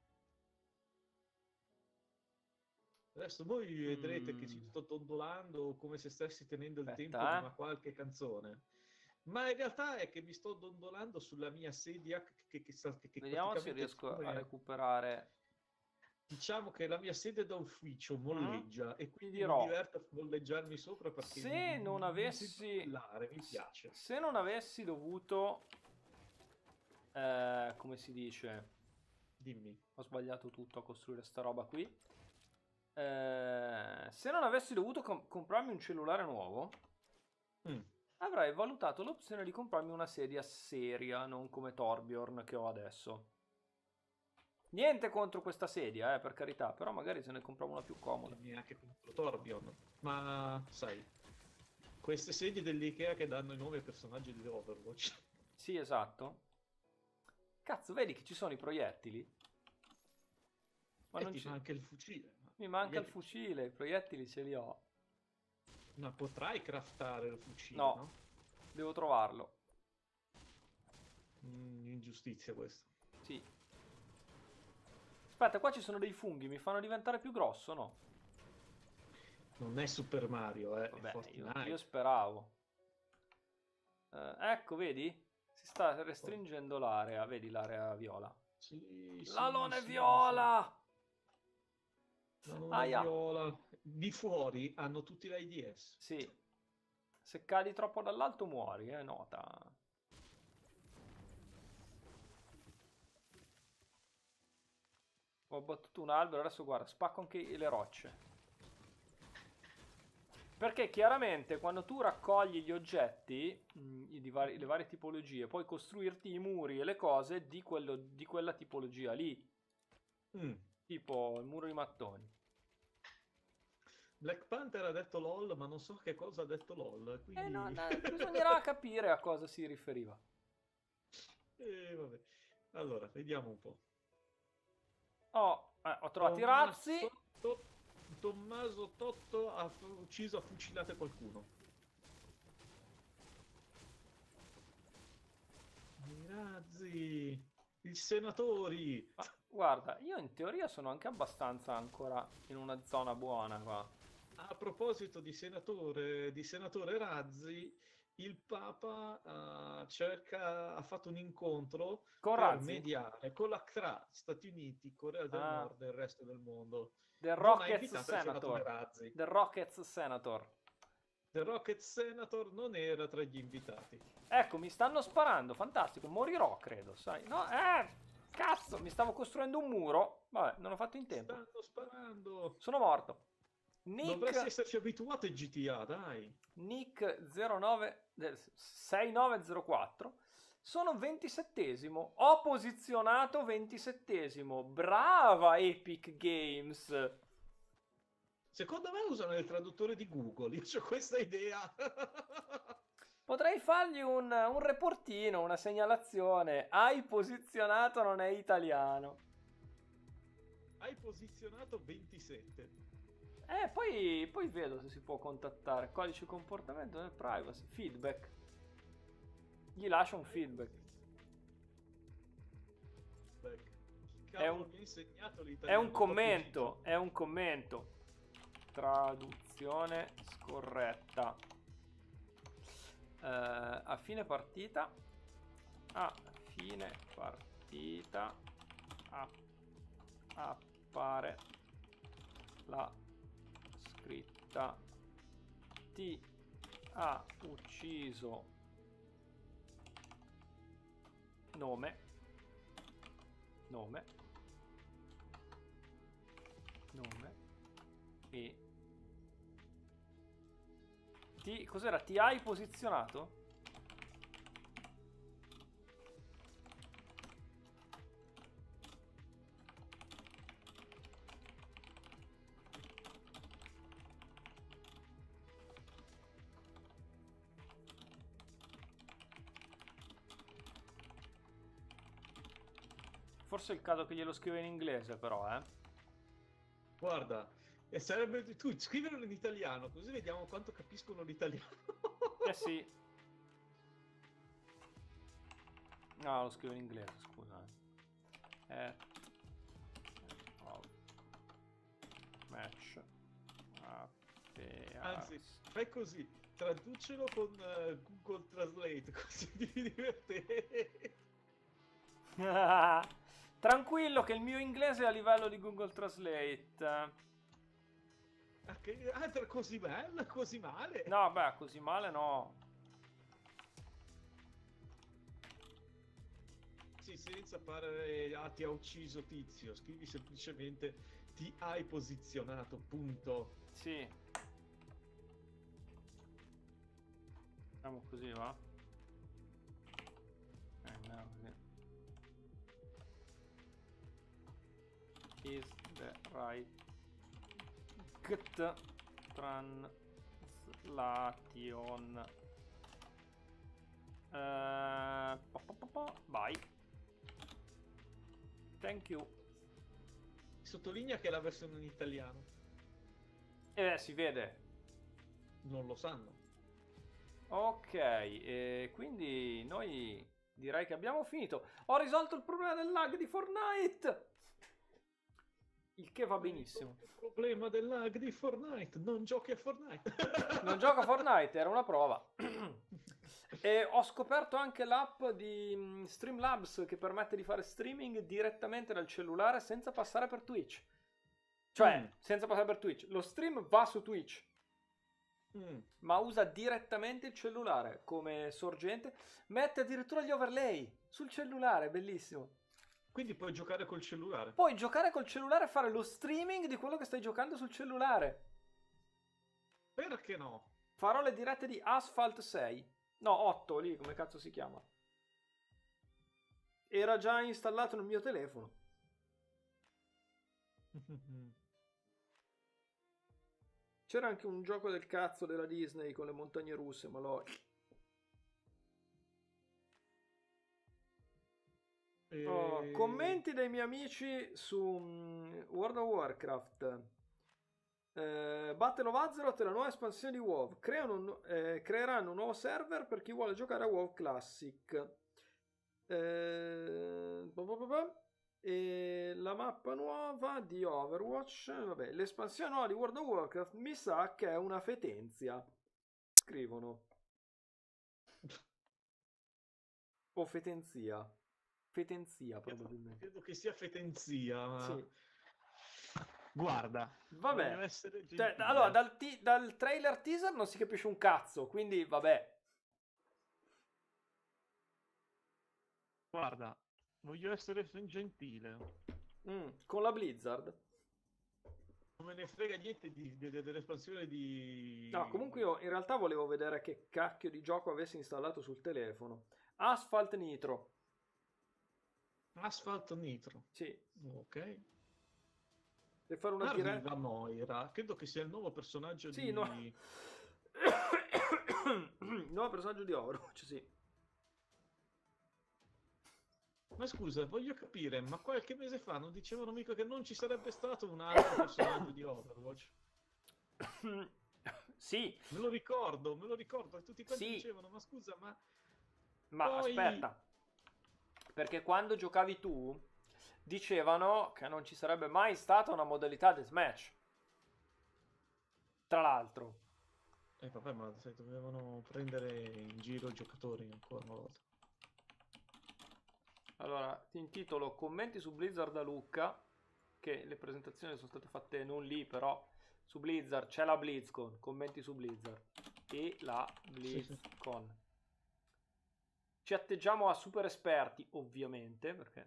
S2: Adesso voi vedrete che ci
S1: Mm,
S2: sto dondolando come se stessi tenendo il tempo di
S1: aspetta,
S2: una
S1: eh.
S2: qualche canzone. Ma in realtà è che mi sto dondolando sulla mia sedia che, che- che sta- che- che
S1: Vediamo se
S2: praticamente,
S1: riesco a
S2: siccome
S1: recuperare.
S2: diciamo che la mia sedia da ufficio
S1: Mhm.
S2: molleggia e
S1: Ti
S2: quindi mi
S1: dirò,
S2: diverto a molleggiarmi sopra perché mi,
S1: se non
S2: mi- mi sento
S1: avessi...
S2: mollare, mi
S1: s-
S2: piace.
S1: Se non avessi dovuto... eh, come si dice?
S2: Dimmi.
S1: Ho sbagliato tutto a costruire sta roba qui. Eh, se non avessi dovuto com- comprarmi un cellulare nuovo,
S2: Mm.
S1: avrei valutato l'opzione di comprarmi una sedia seria, non come Torbjorn che ho adesso. Niente contro questa sedia, eh, per carità, però magari se ne compravo una più
S2: E
S1: comoda.
S2: neanche contro Torbjorn. Ma sai, queste sedie dell'Ikea che danno i nomi ai personaggi di Overwatch.
S1: Sì, esatto. Cazzo, vedi che ci sono i proiettili? Ma
S2: E
S1: non
S2: ti
S1: ci...
S2: manca il fucile. Ma
S1: Mi manca il
S2: proiettili.
S1: fucile, i proiettili ce li ho.
S2: Ma potrai craftare il fucile,
S1: No,
S2: no?
S1: devo trovarlo.
S2: Mm, ingiustizia questo.
S1: Sì. Aspetta, qua ci sono dei funghi, mi fanno diventare più grosso, no?
S2: Non è Super Mario, eh, è
S1: Vabbè, io, io
S2: Fortnite.
S1: speravo. Eh, ecco, vedi? Si sta
S2: Oh,
S1: restringendo l'area, vedi l'area viola.
S2: sì, sì,
S1: L'alone
S2: sì, sì.
S1: viola!
S2: La luna
S1: Aia!
S2: viola. Di fuori hanno tutti l'AIDS.
S1: Sì. Se cadi troppo dall'alto muori, eh, nota. Ho battuto un albero, adesso guarda, spacco anche le rocce. Perché chiaramente quando tu raccogli gli oggetti, mh, i- di vari- le varie tipologie, puoi costruirti i muri e le cose di, quello- di quella tipologia lì.
S2: Mm.
S1: Tipo il muro di mattoni.
S2: Black Panther ha detto LOL, ma non so che cosa ha detto LOL,
S1: E non,
S2: quindi...
S1: eh, bisognerà capire a cosa si riferiva.
S2: Eh, vabbè. Allora, vediamo un po'.
S1: Oh, eh, ho trovato i razzi.
S2: Tommaso, To- Tommaso Totto ha fu- ucciso a fucilate qualcuno. I razzi, i senatori.
S1: Ma guarda, io in teoria sono anche abbastanza ancora in una zona buona qua.
S2: A proposito di senatore, di senatore Razzi, il Papa eh, cerca, ha fatto un incontro
S1: Con
S2: per
S1: razzi?
S2: mediare con la tra Stati Uniti, Corea del
S1: Ah,
S2: Nord e il resto del mondo.
S1: The
S2: Non ha
S1: Rockets
S2: invitato il senatore
S1: Senator.
S2: Razzi.
S1: The Rockets Senator.
S2: The Rocket Senator non era tra gli invitati.
S1: Ecco, mi stanno sparando, fantastico. Morirò, credo, sai. No, eh, cazzo, mi stavo costruendo un muro. Vabbè, non ho fatto in tempo.
S2: Stanno sparando.
S1: Sono morto.
S2: Dovresti
S1: Nick,
S2: esserci abituato in G T A, dai.
S1: Nick zero nove, eh, sei nove zero quattro. Sono ventisettesimo. Ho posizionato ventisettesimo. Brava Epic Games.
S2: Secondo me usano il traduttore di Google, io ho questa idea.
S1: Potrei fargli un, un reportino, una segnalazione. Hai posizionato non è italiano.
S2: Hai posizionato ventisette.
S1: Eh, poi, poi vedo se si può contattare. Codice comportamento e privacy. Feedback. Gli lascio un
S2: Hai
S1: feedback.
S2: feedback. Chi
S1: È
S2: cavolo
S1: un,
S2: mi ha insegnato
S1: è un
S2: l'italiano? Proprio Gigi.
S1: commento. È un commento. Traduzione scorretta. Eh, a fine partita. A fine partita. a- appare la scritta: ti ha ucciso nome nome nome e ti cos'era? Ti hai posizionato? forse è il caso che glielo scriva in inglese, però, eh.
S2: Guarda, e sarebbe tu scriverlo in italiano, così vediamo quanto capiscono l'italiano.
S1: Eh sì. No, lo scrivo in inglese, scusa. Eh. Oh. Match.
S2: Anzi, fai così, traducelo con uh, Google Translate, così ti divertente.
S1: Tranquillo che il mio inglese è a livello di Google Translate.
S2: Ah, che, ah, così bello, così male?
S1: No, beh, così male no.
S2: Sì, senza fare, ah, ti ha ucciso Tizio, scrivi semplicemente ti hai posizionato, punto.
S1: Sì. Facciamo così, va? Eh, no, così. Is the right get translation. Uh, po, po, po, po. Vai. Thank you.
S2: Sottolinea che è la versione in italiano.
S1: Eh, si vede.
S2: Non lo sanno.
S1: Ok, e quindi noi direi che abbiamo finito. Ho risolto il problema del lag di Fortnite. Il che va benissimo.
S2: Il problema del lag di Fortnite. Non giochi a Fortnite.
S1: Non gioco a Fortnite, era una prova. E ho scoperto anche l'app di Streamlabs che permette di fare streaming direttamente dal cellulare senza passare per Twitch. Cioè, mm. senza passare per Twitch. Lo stream va su Twitch. Mm. Ma usa direttamente il cellulare come sorgente. Mette addirittura gli overlay sul cellulare, bellissimo.
S2: Quindi puoi giocare col cellulare.
S1: Puoi giocare col cellulare e fare lo streaming di quello che stai giocando sul cellulare.
S2: Perché no?
S1: Farò le dirette di Asphalt sei. No, otto, lì, come cazzo si chiama. Era già installato nel mio telefono. C'era anche un gioco del cazzo della Disney con le montagne russe, ma l'ho... E... Oh, commenti dei miei amici su um, World of Warcraft. Eh, Battle of Azeroth è la nuova espansione di WoW. Creano un, eh, creeranno un nuovo server per chi vuole giocare a WoW Classic. Eh, e la mappa nuova di Overwatch. Vabbè, l'espansione nuova di World of Warcraft mi sa che è una fetenzia. Scrivono. O fetenzia. Fetenzia probabilmente.
S2: Credo che sia fetenzia. Ma...
S1: Sì.
S2: Guarda,
S1: vabbè, cioè, allora dal, ti- dal trailer teaser non si capisce un cazzo, quindi vabbè.
S2: Guarda, voglio essere gentile.
S1: Mm, con la Blizzard.
S2: Non me ne frega niente di, di, dell'espansione di...
S1: No, comunque io in realtà volevo vedere che cacchio di gioco avessi installato sul telefono. Asphalt Nitro.
S2: Asphalt Nitro?
S1: Sì.
S2: Ok.
S1: Per fare una
S2: Arriva
S1: diretta.
S2: Moira, credo che sia il nuovo personaggio
S1: sì,
S2: di...
S1: No... nuovo personaggio di Overwatch, sì.
S2: Ma scusa, voglio capire, ma qualche mese fa non dicevano mica che non ci sarebbe stato un altro personaggio di Overwatch?
S1: Sì.
S2: Me lo ricordo, me lo ricordo, tutti quanti
S1: sì.
S2: dicevano, ma scusa, ma...
S1: Ma poi... aspetta, perché quando giocavi tu... dicevano che non ci sarebbe mai stata una modalità deathmatch. Tra l'altro.
S2: Eh vabbè, ma sai, dovevano prendere in giro i giocatori ancora una volta.
S1: Allora, ti intitolo Commenti su Blizzard da Lucca, che le presentazioni sono state fatte non lì, però su Blizzard c'è la BlizzCon, commenti su Blizzard e la BlizzCon. Sì, sì. Ci atteggiamo a super esperti, ovviamente, perché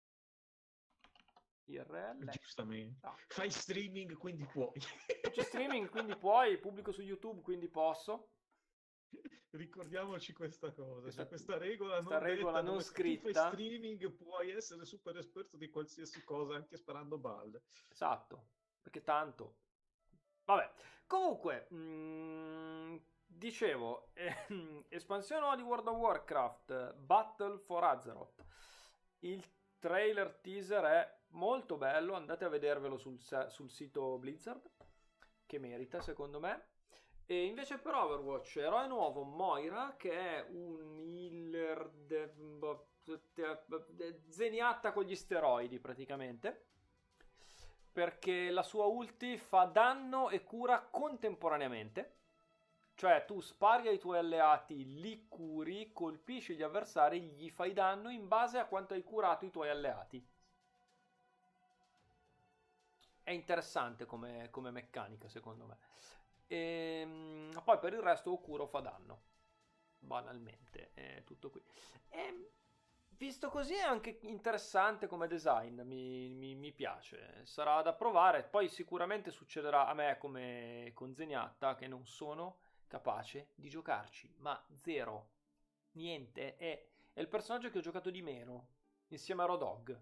S1: I R L.
S2: Giustamente.
S1: No.
S2: Fai streaming, quindi puoi.
S1: Faccio streaming, quindi puoi, pubblico su YouTube, quindi posso.
S2: Ricordiamoci questa cosa,
S1: questa,
S2: cioè questa regola
S1: questa
S2: non,
S1: regola
S2: detta,
S1: non scritta.
S2: Se tu fai streaming puoi essere super esperto di qualsiasi cosa, anche sparando balle.
S1: Esatto, perché tanto... Vabbè, comunque, mh, dicevo, eh, espansione nuova di World of Warcraft, Battle for Azeroth. Il trailer teaser è molto bello, andate a vedervelo sul, se- sul sito Blizzard, che merita secondo me. E invece per Overwatch, eroe nuovo Moira, che è un healer de- boh, de- de- zeniatta con gli steroidi praticamente, perché la sua ulti fa danno e cura contemporaneamente. Cioè tu spari ai tuoi alleati, li curi, colpisci gli avversari, gli fai danno in base a quanto hai curato i tuoi alleati. È interessante come, come meccanica, secondo me. E, poi per il resto o cura o fa danno. Banalmente, è tutto qui. E, visto così è anche interessante come design, mi, mi- mi piace. Sarà da provare. Poi sicuramente succederà a me come con Zenyatta che non sono capace di giocarci, ma zero. Niente, è, è il personaggio che ho giocato di meno, insieme a Rodog.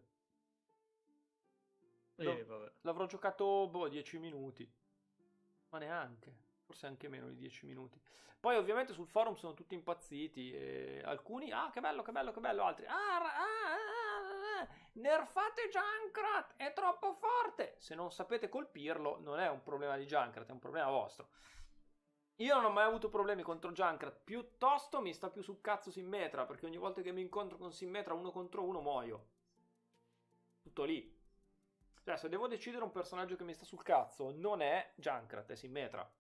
S2: E
S1: Lo-
S2: vabbè.
S1: L'avrò giocato, boh, dieci minuti, ma neanche, forse anche meno di dieci minuti. Poi ovviamente sul forum sono tutti impazziti, e alcuni, ah che bello, che bello, che bello, altri, ah, ra- ah, ah, ah, ah, nerfate Junkrat, è troppo forte. Se non sapete colpirlo, non è un problema di Junkrat, è un problema vostro. Io non ho mai avuto problemi contro Junkrat, piuttosto mi sta più sul cazzo Simmetra, perché ogni volta che mi incontro con Simmetra uno contro uno muoio. Tutto lì. Cioè, se devo decidere un personaggio che mi sta sul cazzo, non è Junkrat, è Simmetra.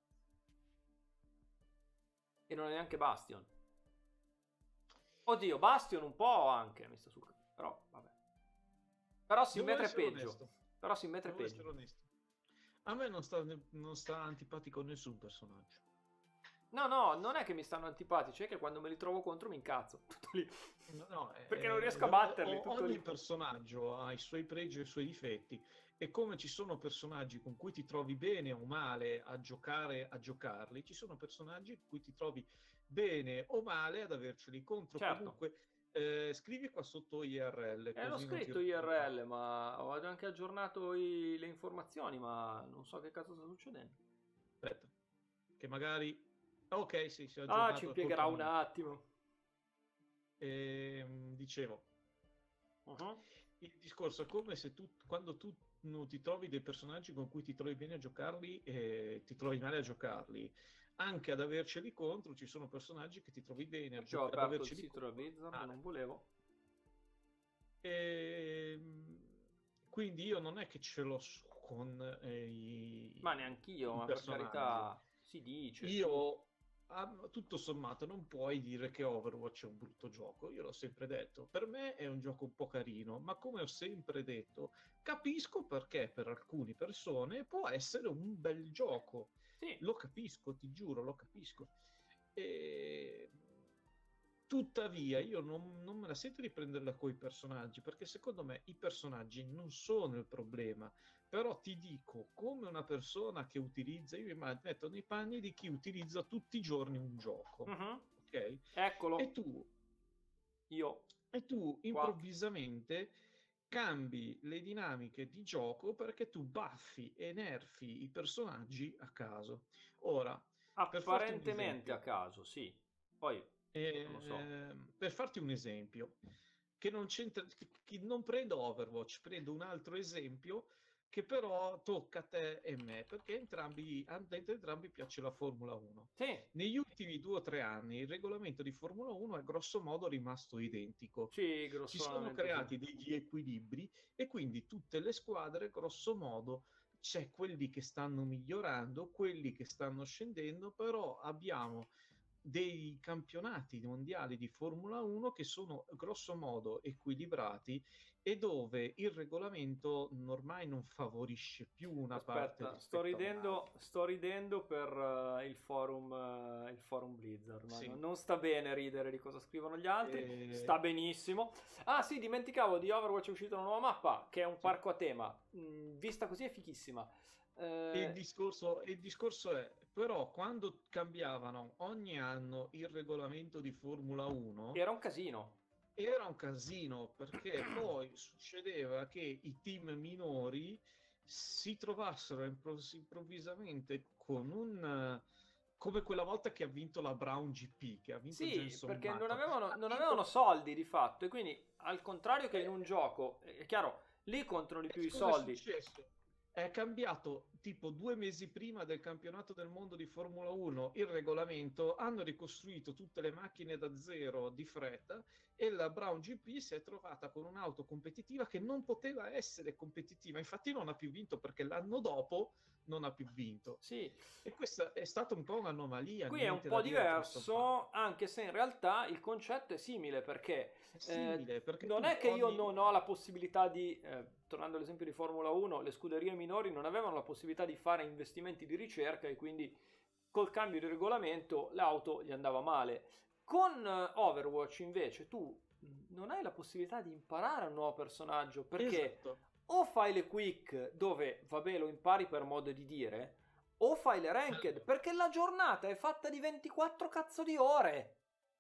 S1: E non è neanche Bastion. Oddio, Bastion un po' anche mi sta sul cazzo. Però, vabbè. Però
S2: Devo
S1: Simmetra è
S2: essere
S1: peggio.
S2: onesto.
S1: Però Simmetra è
S2: Devo essere
S1: peggio.
S2: onesto. A me non sta, non sta antipatico nessun personaggio.
S1: No, no, non è che mi stanno antipatici, è che quando me li trovo contro mi incazzo. Tutto lì.
S2: No, no,
S1: Perché non
S2: eh,
S1: riesco a
S2: lo-
S1: batterli,
S2: o-
S1: tutto
S2: ogni
S1: lì.
S2: personaggio ha i suoi pregi e i suoi difetti e come ci sono personaggi con cui ti trovi bene o male a giocare a giocarli, ci sono personaggi con cui ti trovi bene o male ad averceli contro.
S1: Certo.
S2: Comunque, eh, scrivi qua sotto I R L,
S1: Eh, l'ho
S2: così non ti
S1: scritto
S2: rompo le palle.
S1: I R L, ma ho anche aggiornato i- le informazioni, ma non so che cazzo sta succedendo.
S2: Aspetta, che magari... Ok, sì, si è
S1: Ah, ci
S2: aggiornato, è
S1: impiegherà
S2: colpa
S1: un
S2: mia.
S1: attimo.
S2: Ehm, dicevo,
S1: Mhm.
S2: il discorso è come se tu, quando tu non ti trovi dei personaggi con cui ti trovi bene a giocarli e ti trovi male a giocarli, anche ad averceli contro ci sono personaggi che ti trovi bene a
S1: Perché ho
S2: gioca- ad
S1: aperto il
S2: averceli
S1: sito da
S2: contro
S1: Blizzard,
S2: male.
S1: non volevo.
S2: Ehm, quindi io non è che ce l'ho su con eh,
S1: Ma
S2: i,
S1: neanch'io,
S2: i
S1: ma per
S2: personaggi.
S1: carità, si dice, su.
S2: Io, a- tutto sommato, non puoi dire che Overwatch è un brutto gioco. Io l'ho sempre detto. Per me è un gioco un po' carino, ma come ho sempre detto, capisco perché per alcune persone può essere un bel gioco.
S1: Sì,
S2: Lo capisco, ti giuro, lo capisco. E... Tuttavia, io non, non me la sento di prenderla con i personaggi, perché secondo me i personaggi non sono il problema. Però ti dico, come una persona che utilizza, io mi metto nei panni di chi utilizza tutti i giorni un gioco,
S1: mhm.
S2: ok? E
S1: Eccolo,
S2: tu,
S1: io,
S2: e tu
S1: qua.
S2: improvvisamente cambi le dinamiche di gioco perché tu buffi e nerfi i personaggi a caso. Ora, per farti un
S1: Apparentemente a
S2: esempio,
S1: caso, sì. Poi, non lo so.
S2: eh, per farti un esempio, che non c'entra, che, che non prendo Overwatch, prendo un altro esempio che però tocca a te e me, perché entrambi, a entrambi piace la Formula uno.
S1: Sì,
S2: Negli ultimi due o tre anni il regolamento di Formula uno è grosso modo rimasto identico.
S1: sì,
S2: Si sono
S1: grossolanamente sì.
S2: creati degli equilibri e quindi tutte le squadre, grosso modo, c'è quelli che stanno migliorando, quelli che stanno scendendo, però abbiamo dei campionati mondiali di Formula uno che sono grosso modo equilibrati e dove il regolamento ormai non favorisce più una parte
S1: Aspetta, sto
S2: rispetto a
S1: ridendo,
S2: un'altra.
S1: sto ridendo per eh, il forum, eh, il forum Blizzard, ma no-
S2: Sì.
S1: non sta bene ridere di cosa scrivono gli altri,
S2: Eh,
S1: sta benissimo. Ah sì, dimenticavo, di Overwatch è uscita una nuova mappa, che è un
S2: sì.
S1: parco a tema. Mm, vista così è fighissima.
S2: E il
S1: Eh,
S2: discorso, il discorso è, però, quando cambiavano ogni anno il regolamento di Formula uno,
S1: era un casino.
S2: era un casino perché poi succedeva che i team minori si trovassero impros- improvvisamente con un, come quella volta che ha vinto la Brown G P, che ha vinto
S1: Sì,
S2: Jenson
S1: perché non
S2: Button.
S1: avevano,
S2: Ha
S1: non avevano
S2: vinto...
S1: soldi di fatto, e quindi al contrario che in
S2: eh,
S1: un gioco, è chiaro, lì contano di
S2: E
S1: più i
S2: cosa è
S1: soldi.
S2: successo? È cambiato tipo due mesi prima del campionato del mondo di Formula uno il regolamento, hanno ricostruito tutte le macchine da zero di fretta e la Brown G P si è trovata con un'auto competitiva che non poteva essere competitiva, infatti non ha più vinto perché l'anno dopo non ha più vinto.
S1: Sì,
S2: E questa è stata un po' un'anomalia,
S1: qui è un
S2: niente
S1: po'
S2: da dire tutto sommato.
S1: diverso, anche se in realtà il concetto è simile, perché
S2: È
S1: eh,
S2: simile perché
S1: non
S2: tu
S1: è che io
S2: ogni...
S1: non ho la possibilità di, eh, tornando all'esempio di Formula uno, le scuderie minori non avevano la possibilità di fare investimenti di ricerca e quindi col cambio di regolamento l'auto gli andava male. Con eh, Overwatch invece tu mh, non hai la possibilità di imparare un nuovo personaggio perché
S2: Esatto.
S1: o fai le quick dove, vabbè, lo impari per modo di dire, o fai le ranked,
S2: Allora,
S1: perché la giornata è fatta di ventiquattro cazzo di ore.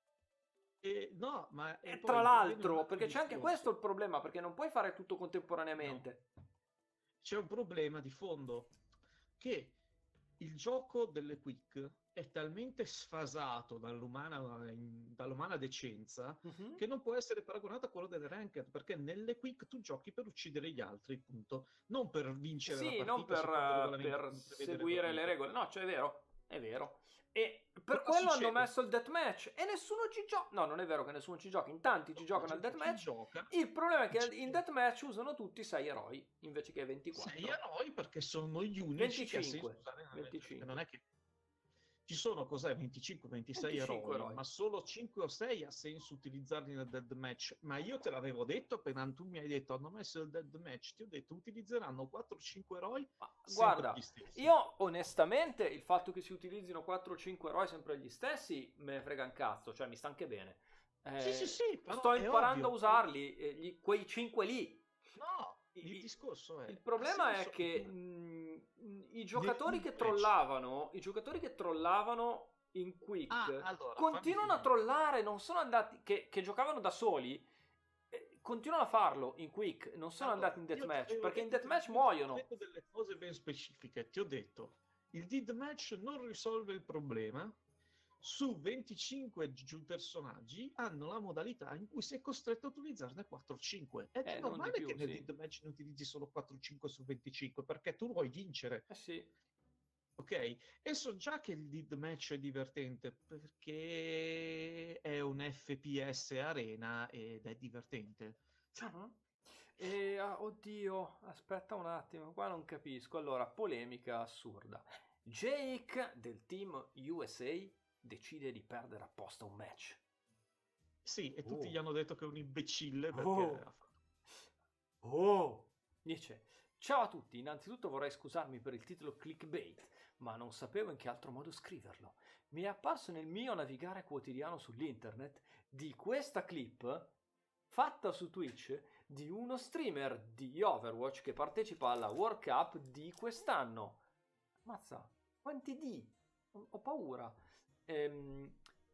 S2: e no, ma e
S1: E tra
S2: poi ti viene un
S1: l'altro,
S2: altro
S1: perché c'è anche questo
S2: discorso.
S1: il problema, perché non puoi fare tutto
S2: No,
S1: contemporaneamente.
S2: c'è un problema di fondo che il gioco delle quick è talmente sfasato dall'umana, dall'umana decenza
S1: Mhm.
S2: che non può essere paragonato a quello delle ranked, perché nelle quick tu giochi per uccidere gli altri, punto. Non per vincere la
S1: Sì, non
S2: partita
S1: per,
S2: secondo il
S1: eh,
S2: regolamento
S1: per
S2: come prevede il
S1: seguire le
S2: regolamento.
S1: regole. No, cioè è vero, è vero. E per
S2: Cosa
S1: quello hanno
S2: succede?
S1: messo il deathmatch e nessuno ci gioca. No, non è vero che nessuno ci gioca, in tanti ci
S2: La
S1: giocano al
S2: gente ci
S1: deathmatch.
S2: gioca,
S1: Il problema è che
S2: ci
S1: in
S2: gioca.
S1: deathmatch usano tutti sei eroi invece che
S2: Sei
S1: ventiquattro.
S2: eroi perché sono gli unici che ha senso
S1: venticinque.
S2: usare nella meta, perché non
S1: venticinque.
S2: è che ci sono cos'è venticinque ventisei
S1: venticinque
S2: eroi,
S1: eroi.
S2: ma solo cinque o sei ha senso utilizzarli nel dead match. Ma io te l'avevo detto appena tu mi hai detto hanno messo il dead match, ti ho detto utilizzeranno quattro o cinque eroi
S1: Ma
S2: sempre gli
S1: guarda,
S2: stessi.
S1: io onestamente il fatto che si utilizzino quattro o cinque eroi sempre gli stessi me ne frega un cazzo, cioè mi sta anche bene.
S2: Sì, sì,
S1: Eh,
S2: sì,
S1: sto
S2: però è
S1: imparando a
S2: ovvio. È-
S1: usarli, eh, gli- quei cinque lì.
S2: No,
S1: I-
S2: il
S1: i-
S2: discorso
S1: il
S2: è, ha
S1: problema è
S2: senso
S1: che
S2: utilizzare
S1: mh, i
S2: nel
S1: giocatori
S2: dead
S1: che
S2: match.
S1: trollavano, i giocatori che trollavano in
S2: Ah,
S1: quick
S2: allora, fammi
S1: continuano a
S2: finire.
S1: trollare, non sono andati, che, che giocavano da soli, eh, continuano a farlo in quick, non sono andati
S2: Allora,
S1: in
S2: io ti
S1: deathmatch,
S2: avevo
S1: perché in
S2: detto delle,
S1: deathmatch
S2: io ti avevo
S1: muoiono.
S2: detto delle cose ben specifiche. Ti ho detto, il dead match non risolve il problema. Su venticinque giu- personaggi hanno la modalità in cui sei costretto a utilizzarne quattro o cinque. Ed è
S1: Eh, non di
S2: normale che
S1: più,
S2: nel
S1: sì.
S2: dead match ne utilizzi solo quattro o cinque su venticinque, perché tu vuoi vincere.
S1: Eh sì.
S2: Ok? E so già che il dead match è divertente perché è un F P S arena ed è divertente.
S1: Mhm. E, ah, oddio, aspetta un attimo, qua non capisco. Allora, polemica assurda. Jake del team U S A decide di perdere apposta un match.
S2: Sì, e tutti gli
S1: Oh,
S2: hanno detto che è un imbecille perché
S1: oh,
S2: ha fatto...
S1: oh. Dice, ciao a tutti, innanzitutto vorrei scusarmi per il titolo clickbait, ma non sapevo in che altro modo scriverlo. Mi è apparso nel mio navigare quotidiano sull'internet di questa clip fatta su Twitch di uno streamer di Overwatch che partecipa alla World Cup di quest'anno. Mazza, quanti D? Ho, ho paura. Ehm,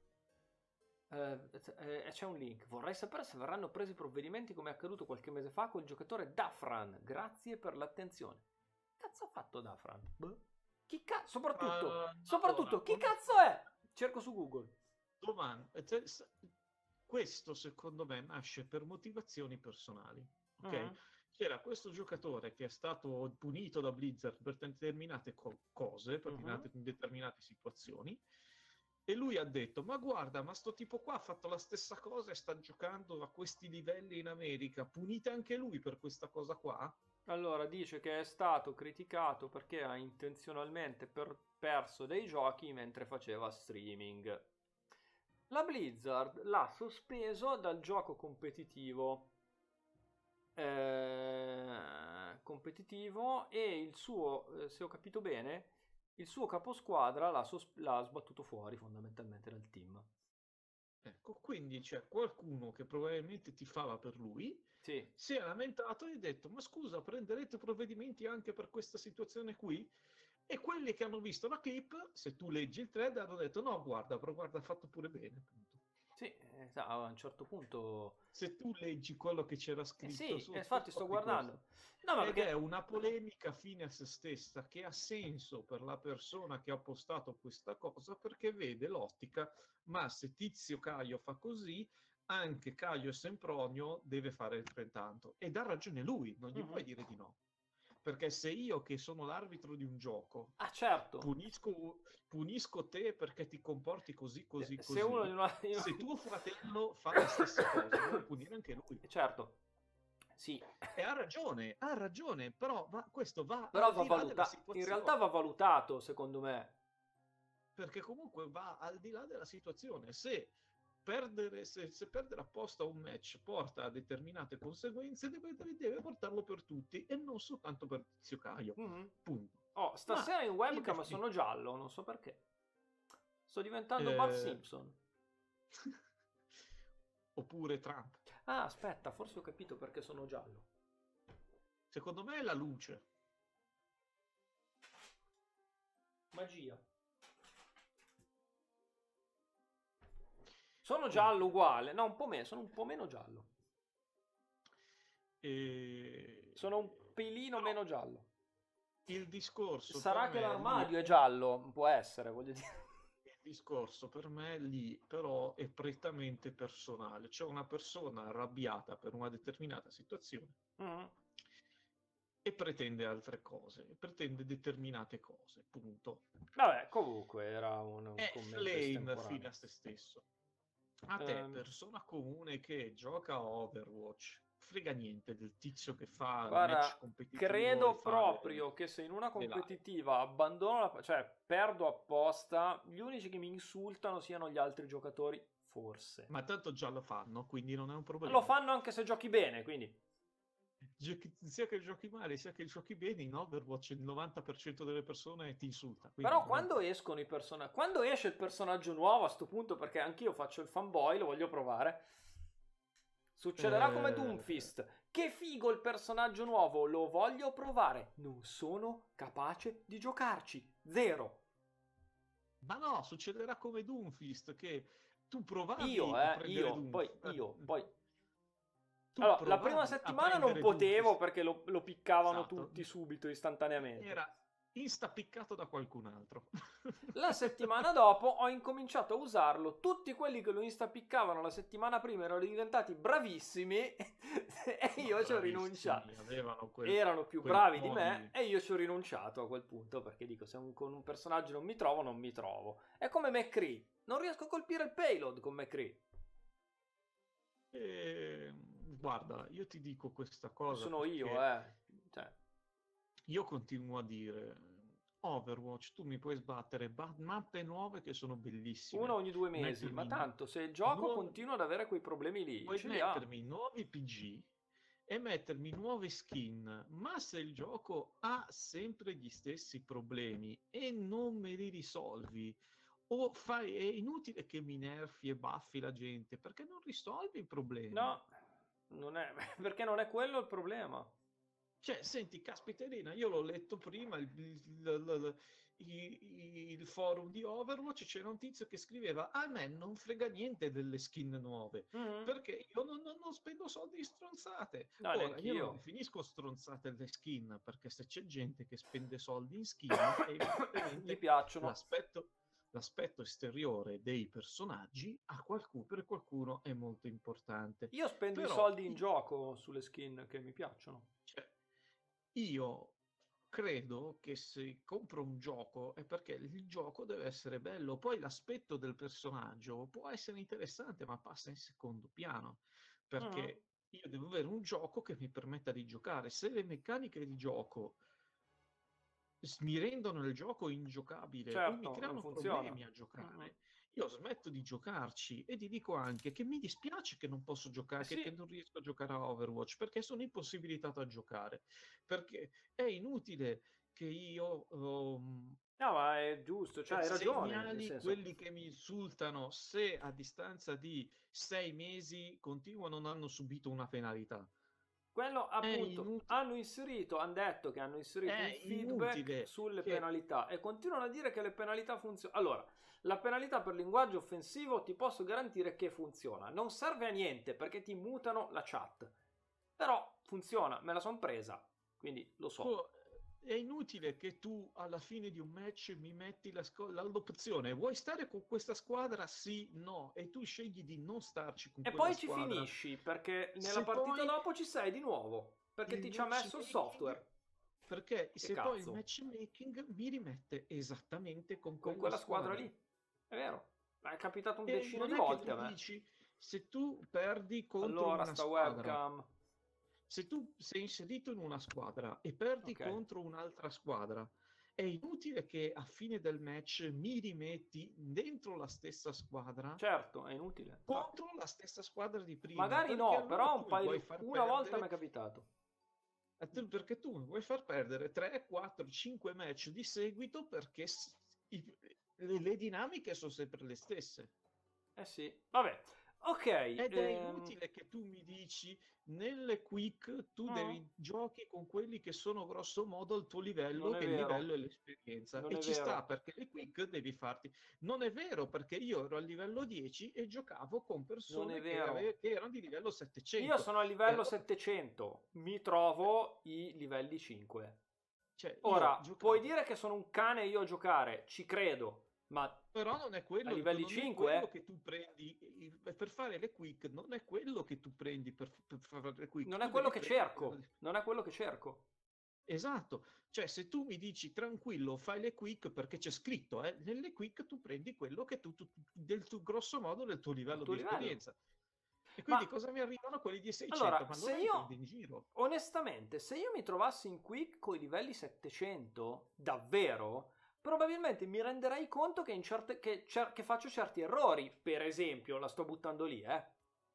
S1: eh, eh, c'è un link. Vorrei sapere se verranno presi provvedimenti come è accaduto qualche mese fa col giocatore Dafran. Grazie per l'attenzione. Che cazzo ha fatto Dafran? Boh. Chi cazzo? Soprattutto,
S2: Ma allora,
S1: soprattutto, chi cazzo
S2: onestamente,
S1: è? Cerco su Google.
S2: domanda, cioè, s- questo secondo me nasce per motivazioni personali, ok?
S1: Mhm,
S2: C'era questo giocatore che è stato punito da Blizzard per determinate co- cose, per
S1: mhm.
S2: determinate, in determinate situazioni, e lui ha detto, ma guarda, ma sto tipo qua ha fatto la stessa cosa e sta giocando a questi livelli in America, punite anche lui per questa cosa qua?
S1: Allora, dice che è stato criticato perché ha intenzionalmente per- perso dei giochi mentre faceva streaming. La Blizzard l'ha sospeso dal gioco competitivo, eh, competitivo e il suo, eh, se ho capito bene, il suo caposquadra l'ha, sos- l'ha sbattuto fuori fondamentalmente dal team.
S2: Ecco, quindi c'è qualcuno che probabilmente tifava per lui,
S1: Sì,
S2: si è lamentato e ha detto, ma scusa, prenderete provvedimenti anche per questa situazione qui? E quelli che hanno visto la clip, se tu leggi il thread, hanno detto, no, guarda, però guarda, ha fatto pure bene, appunto.
S1: Sì, eh, sa- a un certo punto...
S2: Se tu leggi quello che c'era
S1: Eh
S2: scritto
S1: sì, eh,
S2: sotto,
S1: infatti sto
S2: scopri questo.
S1: guardando. No, ma
S2: Ed è
S1: perché...
S2: una polemica fine a se stessa che ha senso per la persona che ha postato questa cosa perché vede l'ottica, ma se Tizio Caio fa così, anche Caio Sempronio deve fare altrettanto. Ed ha ragione lui, non gli
S1: Mhm.
S2: puoi dire di no. Perché se io che sono l'arbitro di un gioco
S1: Ah, certo.
S2: punisco, punisco te perché ti comporti così,
S1: Se
S2: così,
S1: se uno
S2: così,
S1: in una... in
S2: se
S1: una-
S2: tuo fratello fa la stessa cosa, devo punire anche lui.
S1: Certo, sì.
S2: E ha ragione, ha ragione, però va- questo va
S1: Però
S2: al
S1: va
S2: di là della
S1: valuta... In realtà
S2: situazione,
S1: va valutato, secondo me.
S2: perché comunque va al di là della situazione. Se perdere, se, se perdere apposta un match porta a determinate conseguenze, deve, deve- deve portarlo per tutti e non soltanto per Tizio Caio.
S1: Mhm.
S2: Punto.
S1: Oh,
S2: Ma
S1: stasera in
S2: in
S1: webcam
S2: definitiva,
S1: sono giallo, non so perché. Sto diventando Bart
S2: eh,
S1: Simpson.
S2: oppure Trump.
S1: Ah, aspetta, forse ho capito perché sono giallo.
S2: Secondo me è la luce.
S1: Magia. Sono giallo
S2: Comunque,
S1: uguale, no, un po' meno, sono un po' meno giallo.
S2: eh,
S1: Sono un pelino
S2: però
S1: meno giallo.
S2: il discorso per
S1: Sarà che
S2: me lì
S1: l'armadio è
S2: è
S1: giallo, può essere, voglio dire.
S2: Il discorso per me lì però è prettamente personale. C'è una persona arrabbiata per una determinata situazione
S1: Mhm.
S2: e pretende altre cose, pretende determinate cose, punto.
S1: Vabbè, comunque era un, un
S2: È
S1: commento
S2: flame fine
S1: estemporaneo.
S2: a se stesso. A te,
S1: Ehm,
S2: persona comune che gioca a Overwatch, frega niente del tizio che fa il match
S1: guarda,
S2: competitivo e
S1: credo
S2: fa le,
S1: proprio che se in una
S2: le live.
S1: competitiva abbandono la... cioè perdo apposta, gli unici che mi insultano siano gli altri giocatori, forse.
S2: Ma tanto già lo fanno, quindi non è un
S1: Lo
S2: problema.
S1: fanno anche se giochi bene, quindi...
S2: Giochi- sia che giochi male sia che giochi bene, in Overwatch il novanta per cento delle persone ti insulta, quindi
S1: Però
S2: non è un
S1: quando
S2: problema.
S1: escono i personaggi, quando esce il personaggio nuovo a sto punto, perché anch'io faccio il fanboy, lo voglio provare, succederà come
S2: Eh,
S1: Doomfist. Che figo il personaggio nuovo, lo voglio provare. Non sono capace di giocarci. Zero.
S2: ma no, succederà come Doomfist, che tu
S1: Io,
S2: provavi a
S1: eh,
S2: prendere
S1: io, poi
S2: Doomfist,
S1: io,
S2: eh,
S1: poi...
S2: tu
S1: Allora, la prima
S2: provavi a
S1: settimana non
S2: prendere
S1: potevo
S2: Doomfist,
S1: perché lo, lo piccavano
S2: esatto,
S1: tutti subito, istantaneamente.
S2: era instapiccato da qualcun altro.
S1: La settimana dopo ho incominciato a usarlo. Tutti quelli che lo instapiccavano la settimana prima erano diventati bravissimi e
S2: No,
S1: io ci ho rinunciato.
S2: bravissimi, avevano quel,
S1: Erano più
S2: quel
S1: bravi di
S2: po'
S1: me
S2: di...
S1: e io ci ho rinunciato a quel punto perché dico se un- con un personaggio non mi trovo, non mi trovo. È come McCree. Non riesco a colpire il payload con McCree.
S2: Eh, guarda, io ti dico questa cosa
S1: Sono io,
S2: perché
S1: eh. Cioè,
S2: io continuo a dire, Overwatch, tu mi puoi sbattere ba- mappe nuove che sono
S1: uno
S2: bellissime,
S1: ogni due mesi. Ma
S2: mettermi nu-
S1: tanto se il gioco
S2: nuovi,
S1: continua ad avere quei problemi lì,
S2: puoi
S1: ce li ha.
S2: mettermi nuovi P G e mettermi nuove skin, ma se il gioco ha sempre gli stessi problemi e non me li risolvi, o fai, è inutile che mi nerfi e baffi la gente, perché non risolvi i problemi.
S1: No, non è perché non è quello il problema.
S2: Cioè, senti, caspiterina, io l'ho letto prima, il, il- il- il- il forum di Overwatch, c'era un tizio che scriveva, a me non frega niente delle skin nuove,
S1: Mhm.
S2: perché io non, non- non spendo soldi in stronzate.
S1: No,
S2: Ora, io non
S1: neanch'io.
S2: definisco stronzate le skin, perché se c'è gente che spende soldi in skin,
S1: Gli
S2: evidentemente
S1: piacciono.
S2: l'aspetto l'aspetto esteriore dei personaggi a qualcuno, per qualcuno è molto importante.
S1: Io spendo i
S2: Però
S1: soldi in gioco sulle skin che mi piacciono.
S2: cioè, io credo che se compro un gioco è perché il gioco deve essere bello, poi l'aspetto del personaggio può essere interessante, ma passa in secondo piano,
S1: Mhm.
S2: perché io devo avere un gioco che mi permetta di giocare. Se le meccaniche di gioco s- mi rendono il gioco ingiocabile o mi
S1: Certo, non
S2: creano
S1: funziona.
S2: problemi a
S1: Mhm.
S2: giocare, io smetto di giocarci e ti dico anche che mi dispiace che non posso
S1: Eh
S2: giocare, che, che
S1: sì.
S2: non riesco a giocare a Overwatch perché sono impossibilitato a giocare. Perché è inutile che io um,
S1: No, ma è giusto, cioè hai ragione, nel
S2: segnali
S1: senso,
S2: quelli che mi insultano se a distanza di sei mesi continuano, non hanno subito una penalità.
S1: Quello
S2: È
S1: appunto
S2: inutile,
S1: hanno inserito, hanno detto che hanno inserito un
S2: è
S1: feedback
S2: inutile
S1: sulle
S2: che
S1: penalità e continuano a dire che le penalità funzionano. Allora, la penalità per linguaggio offensivo ti posso garantire che funziona. Non serve a niente perché ti mutano la chat. Però funziona, me la son presa, quindi lo so.
S2: tu- è inutile che tu alla fine di un match mi metti la sco- la- l'opzione, vuoi stare con questa squadra? Sì, no, e tu scegli di non starci con
S1: E
S2: quella
S1: poi ci
S2: squadra.
S1: finisci perché nella
S2: Se
S1: partita
S2: poi
S1: dopo ci sei di nuovo. Perché
S2: il
S1: ti ci ha messo il
S2: matchmaking,
S1: software.
S2: perché
S1: Che
S2: se poi il
S1: cazzo?
S2: matchmaking mi rimette esattamente con
S1: Con
S2: quella
S1: quella squadra
S2: squadra.
S1: lì. È vero. Ma è capitato un
S2: E
S1: decino
S2: non
S1: di
S2: è che
S1: volte
S2: tu
S1: a me.
S2: dici, se tu perdi contro
S1: Allora,
S2: una
S1: sta
S2: squadra,
S1: webcam.
S2: se tu sei inserito in una squadra e perdi
S1: Ok.
S2: contro un'altra squadra, è inutile che a fine del match mi rimetti dentro la stessa squadra
S1: Certo, è inutile, infatti.
S2: contro la stessa squadra di prima,
S1: Magari
S2: perché
S1: no,
S2: allora
S1: però un
S2: tu mi
S1: paio
S2: vuoi
S1: di...
S2: far
S1: una volta mi è
S2: perdere,
S1: capitato.
S2: eh, tu- perché tu mi vuoi far perdere tre, quattro, cinque match di seguito perché s- i- le, le dinamiche sono sempre le stesse.
S1: Eh sì. Vabbè. Ok.
S2: Ed è
S1: ehm,
S2: inutile che tu mi dici nelle quick tu
S1: mm,
S2: devi giochi con quelli che sono grosso modo al tuo livello,
S1: non è
S2: che il
S1: vero.
S2: livello è l'esperienza.
S1: Non
S2: E
S1: è
S2: ci sta
S1: vero.
S2: perché le quick devi farti. Non è vero perché io ero al livello dieci e giocavo con
S1: Non è
S2: persone che,
S1: vero.
S2: ave- che erano di livello
S1: Io
S2: settecento.
S1: sono a
S2: E
S1: livello
S2: allora,
S1: settecento. Mi trovo i livelli cinque.
S2: cioè, io
S1: Ora, puoi
S2: giocavo.
S1: dire che sono un cane io a giocare, ci credo, ma
S2: Però non è
S1: a
S2: quello,
S1: livelli
S2: non è quello
S1: cinque
S2: che tu prendi il- per fare le quick, non è quello che tu prendi per, per fare le quick,
S1: non è
S2: tu
S1: quello
S2: devi
S1: che
S2: prendere.
S1: cerco. Non è quello che cerco.
S2: Esatto, cioè se tu mi dici tranquillo, fai le quick perché c'è scritto, eh, nelle quick tu prendi quello che tu, tu- del tuo grosso modo del tuo
S1: Il
S2: livello
S1: tuo
S2: di
S1: livello.
S2: esperienza. E quindi
S1: Ma
S2: cosa mi arrivano? Quelli di seicento,
S1: allora,
S2: ma
S1: se
S2: allora mi prendo
S1: io,
S2: in giro.
S1: onestamente, se io mi trovassi in quick con i livelli settecento, davvero, probabilmente mi renderei conto che, in certe, che, cer- che faccio certi errori. Per esempio, la sto buttando lì, eh.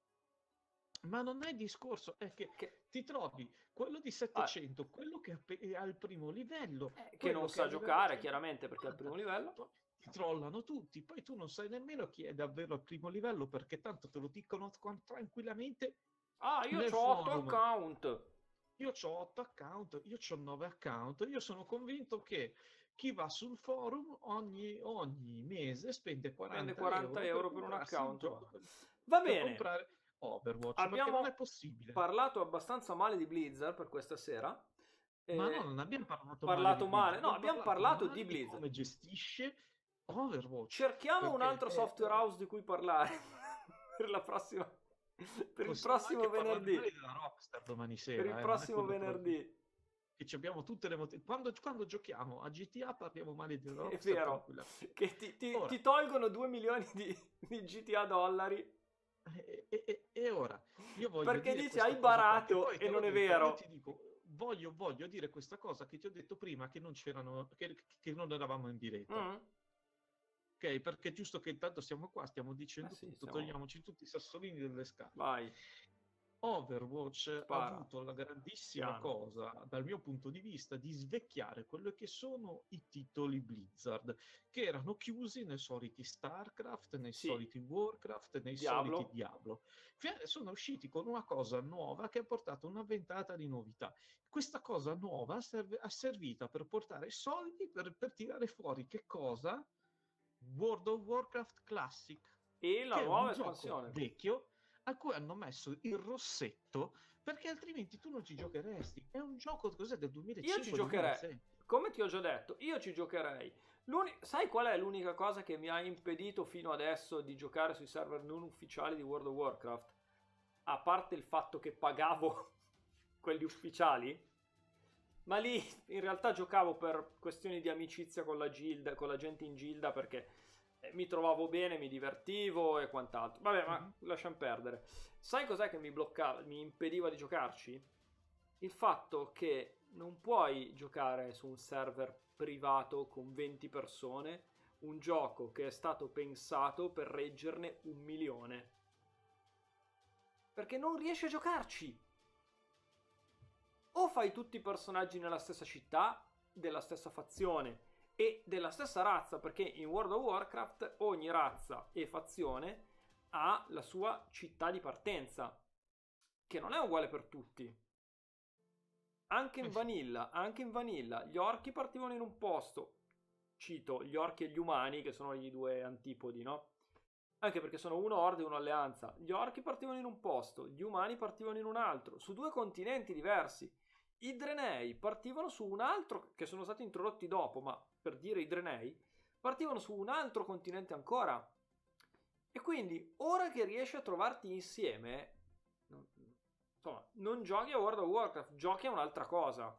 S2: Ma non è il discorso, è che
S1: Che,
S2: ti trovi quello di
S1: ah,
S2: settecento, quello che appe- è al primo livello,
S1: eh, che non
S2: quello che è
S1: sa
S2: a livello
S1: giocare, chiaramente, perché è al primo
S2: centocinquanta,
S1: livello.
S2: poi ti trollano tutti, poi tu non sai nemmeno chi è davvero al primo livello perché tanto te lo dicono con- tranquillamente
S1: Ah, io
S2: nel
S1: ho otto
S2: forum.
S1: account.
S2: Io ho otto account, io ho nove account, io sono convinto che chi va sul forum ogni, ogni mese spende
S1: Spende
S2: quaranta
S1: quaranta
S2: euro per
S1: euro per un
S2: comprarsi il
S1: account.
S2: gioco,
S1: Va,
S2: per,
S1: Va
S2: per
S1: bene.
S2: comprare Overwatch, perché non è
S1: Abbiamo
S2: possibile.
S1: parlato abbastanza male di Blizzard per questa sera.
S2: Ma no,
S1: Eh,
S2: non abbiamo parlato male di
S1: parlato
S2: Blizzard,
S1: male. No,
S2: abbiamo
S1: abbiamo
S2: parlato
S1: parlato di
S2: male di
S1: Blizzard.
S2: come gestisce Overwatch,
S1: Cerchiamo un
S2: perché
S1: altro
S2: è,
S1: software house di cui parlare per la prossima, per il
S2: possiamo
S1: prossimo
S2: anche parlare
S1: venerdì.
S2: male della Rockstar domani
S1: Per il
S2: sera, eh, non è
S1: prossimo
S2: quello però
S1: venerdì.
S2: che ci abbiamo tutte le motivazioni. Quando, quando giochiamo a G T A parliamo male della
S1: È
S2: Rockstar
S1: vero.
S2: tranquillamente.
S1: Che ti, ti-
S2: Ora,
S1: ti tolgono due milioni di, di G T A dollari
S2: e, e- e- e ora io voglio
S1: perché
S2: dire
S1: dici
S2: questa
S1: hai
S2: cosa qua, che
S1: barato
S2: poi
S1: e
S2: te l'ho
S1: non è
S2: detto, io ti
S1: vero.
S2: dico, voglio, voglio dire questa cosa che ti ho detto prima, che non c'erano, che, che non eravamo in diretta.
S1: Mm?
S2: Ok, perché è giusto che intanto siamo qua, stiamo
S1: Eh
S2: dicendo
S1: sì,
S2: tutto,
S1: siamo...
S2: togliamoci tutti i sassolini delle scale.
S1: Vai,
S2: Overwatch ha
S1: spara,
S2: avuto la grandissima
S1: piano.
S2: cosa, dal mio punto di vista, di svecchiare quello che sono i titoli Blizzard, che erano chiusi nei soliti StarCraft, nei
S1: Sì,
S2: soliti Warcraft, nei soliti
S1: Diablo.
S2: Diablo. Sono usciti con una cosa nuova che ha portato una ventata di novità. Questa cosa nuova serve, ha servito per portare soldi per, per tirare fuori che cosa? World of Warcraft Classic,
S1: E la
S2: che è un
S1: nuova
S2: gioco
S1: espansione.
S2: vecchio a cui hanno messo il rossetto perché altrimenti tu non ci giocheresti. È un gioco cos'è del
S1: Io ci giocherei,
S2: duemilacinque-duemilasei.
S1: come ti ho già detto, io ci giocherei. L'uni- Sai qual è l'unica cosa che mi ha impedito fino adesso di giocare sui server non ufficiali di World of Warcraft? A parte il fatto che pagavo quelli ufficiali, ma lì in realtà giocavo per questioni di amicizia con la Gilda, con la gente in Gilda, perché eh, mi trovavo bene, mi divertivo e quant'altro. Vabbè, ma
S2: Mhm.
S1: lasciamo perdere. Sai cos'è che mi bloccava, mi impediva di giocarci? Il fatto che non puoi giocare su un server privato con venti persone un gioco che è stato pensato per reggerne un milione. Perché non riesci a giocarci. O fai tutti i personaggi nella stessa città, della stessa fazione e della stessa razza, perché in World of Warcraft ogni razza e fazione ha la sua città di partenza, che non è uguale per tutti. Anche in vanilla, anche in vanilla, gli orchi partivano in un posto. Cito gli orchi e gli umani, che sono i due antipodi, no? Anche perché sono uno horde e uno alleanza. Gli orchi partivano in un posto, gli umani partivano in un altro, su due continenti diversi. I Drenei partivano su un altro, che sono stati introdotti dopo, ma per dire i Drenei, partivano su un altro continente ancora. E quindi, ora che riesci a trovarti insieme, insomma, non giochi a World of Warcraft, giochi a un'altra cosa.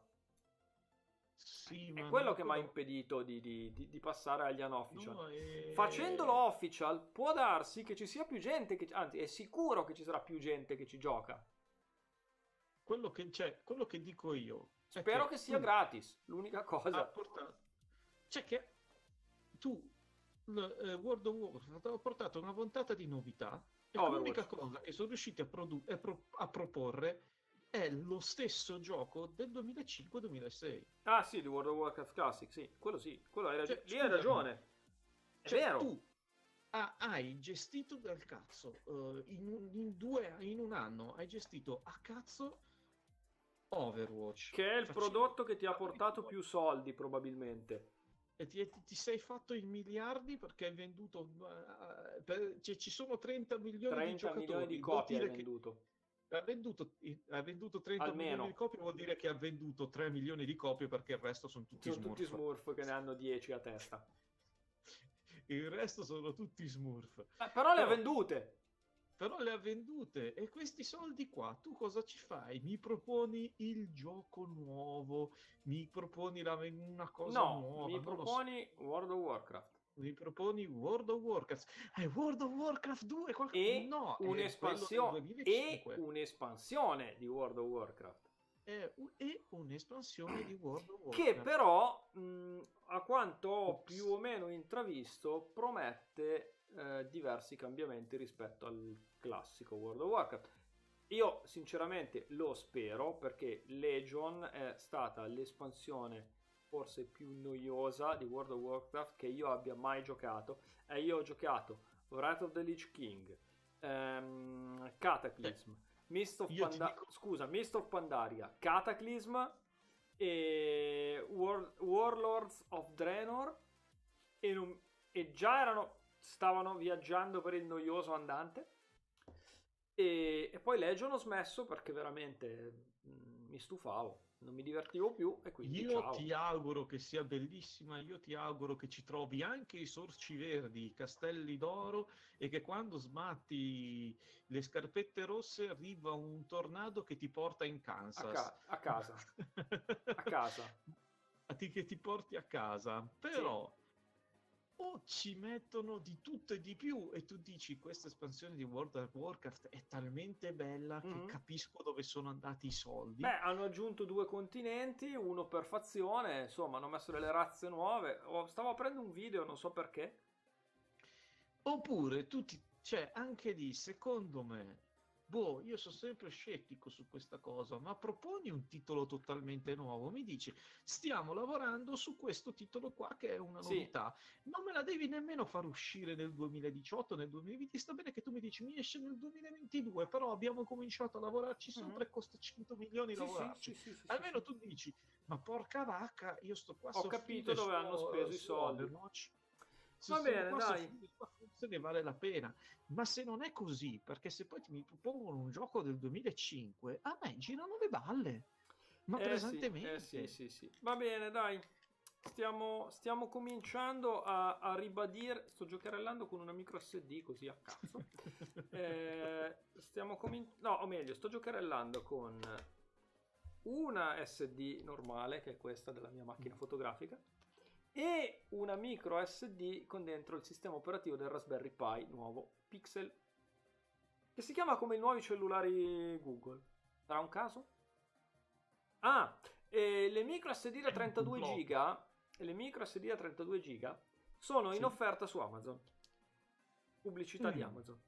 S2: Sì,
S1: È
S2: ma
S1: quello
S2: non
S1: che mi ha
S2: quello...
S1: impedito di, di- di- di passare agli unofficial.
S2: No, è...
S1: Facendolo official, può darsi che ci sia più gente, che, anzi, è sicuro che ci sarà più gente che ci gioca.
S2: Quello che, cioè, quello che dico io è
S1: Spero che
S2: che
S1: sia
S2: tu
S1: gratis, l'unica
S2: ha
S1: cosa.
S2: portato... Cioè che tu, l- eh, World of Warcraft, ha portato una ventata di novità e l'unica
S1: Overwatch.
S2: cosa che sono riusciti a, produ- a pro- a proporre è lo stesso gioco del duemilacinque-duemilasei.
S1: Ah sì, di World of Warcraft Classic, sì, quello sì, quello hai
S2: Cioè,
S1: ragione. Lì hai
S2: scusami,
S1: ragione, è
S2: cioè
S1: vero.
S2: tu ha- hai gestito dal cazzo, eh, in, un, in due, in un anno hai gestito a cazzo Overwatch,
S1: Che è il
S2: facendo
S1: prodotto che ti ha portato più soldi, probabilmente.
S2: e ti, ti- ti sei fatto i miliardi perché hai venduto, eh, per- cioè, ci sono trenta milioni di
S1: trenta milioni di
S2: giocatori, vuol
S1: copie hai
S2: dire che
S1: venduto.
S2: ha venduto, ha venduto trenta milioni di
S1: Almeno.
S2: copie, vuol dire che ha venduto tre milioni di copie perché il resto sono tutti
S1: Sono tutti
S2: smurf.
S1: Smurf che ne hanno dieci a testa.
S2: Il resto sono tutti smurf.
S1: Eh, però le ha
S2: Però
S1: vendute.
S2: però le ha vendute e questi soldi qua tu cosa ci fai? Mi proponi il gioco nuovo, mi proponi la- una cosa
S1: No,
S2: nuova,
S1: mi
S2: non lo so.
S1: proponi World of Warcraft.
S2: Mi proponi World of Warcraft. È World of Warcraft due? Qualche...
S1: E
S2: No, è quello del
S1: un'espansione. E
S2: duemilacinque.
S1: un'espansione di World of Warcraft.
S2: È, u- è un'espansione di World of
S1: Che
S2: Warcraft.
S1: però, mh, a quanto ho più
S2: Ops.
S1: o meno intravisto, promette eh, diversi cambiamenti rispetto al classico World of Warcraft. Io sinceramente lo spero perché Legion è stata l'espansione forse più noiosa di World of Warcraft che io abbia mai giocato. E io ho giocato Wrath of the Lich King, ehm,
S2: Cioè,
S1: Cataclysm, Mist of
S2: io ti
S1: Panda-
S2: dico,
S1: scusa, Mist of Pandaria, Cataclysm e War- Warlords of Draenor e, non- e già erano stavano viaggiando per il noioso andante e, e poi Legion ho smesso perché veramente mm, mi stufavo, non mi divertivo più e quindi
S2: io
S1: ciao.
S2: ti auguro che sia bellissima, io ti auguro che ci trovi anche i sorci verdi, i castelli d'oro e che quando sbatti le scarpette rosse arriva un tornado che ti porta in
S1: A,
S2: Kansas.
S1: ca- a casa, a casa,
S2: A ti- che ti porti a casa,
S1: sì.
S2: però o ci mettono di tutto e di più e tu dici questa espansione di World of Warcraft è talmente bella che
S1: Mhm.
S2: capisco dove sono andati i soldi.
S1: Beh, hanno aggiunto due continenti, uno per fazione, insomma, hanno messo delle razze nuove. Oh, stavo aprendo un video, non so perché.
S2: Oppure tu ti, cioè anche lì, secondo me, boh, io sono sempre scettico su questa cosa, ma proponi un titolo totalmente nuovo, mi dici, stiamo lavorando su questo titolo qua che è una
S1: Sì.
S2: novità, non me la devi nemmeno far uscire nel duemiladiciotto, nel duemilaventi, sta bene che tu mi dici mi esce nel duemilaventidue, però abbiamo cominciato a lavorarci sopra
S1: Mhm.
S2: e costa cento milioni
S1: Sì, sì,
S2: lavorarci.
S1: sì, sì, sì, sì,
S2: Almeno
S1: sì.
S2: tu dici, ma porca vacca, io sto qua a
S1: Ho capito
S2: soffrire su,
S1: dove hanno speso i
S2: su
S1: soldi.
S2: Overwatch. Se
S1: Va
S2: sono
S1: bene,
S2: qua a
S1: dai.
S2: soffrire, qua forse ne vale la pena. Ma se non è così, perché se poi ti mi propongono un gioco del duemilacinque, a me girano le balle, ma
S1: Eh sì, eh sì,
S2: pesantemente.
S1: sì, sì. Va bene, dai. Stiamo, stiamo cominciando a, a ribadire. Sto giocherellando con una micro S D così a cazzo. Eh, stiamo cominciando. No, o meglio, sto giocherellando con una S D normale, che è questa della mia macchina fotografica, e una micro S D con dentro il sistema operativo del Raspberry Pi nuovo Pixel, che si chiama come i nuovi cellulari Google. Sarà un caso? Ah, e le micro S D da trentadue giga, le micro S D da trentadue giga sono in
S2: Sì.
S1: offerta su Amazon. Pubblicità di
S2: Mm.
S1: Amazon.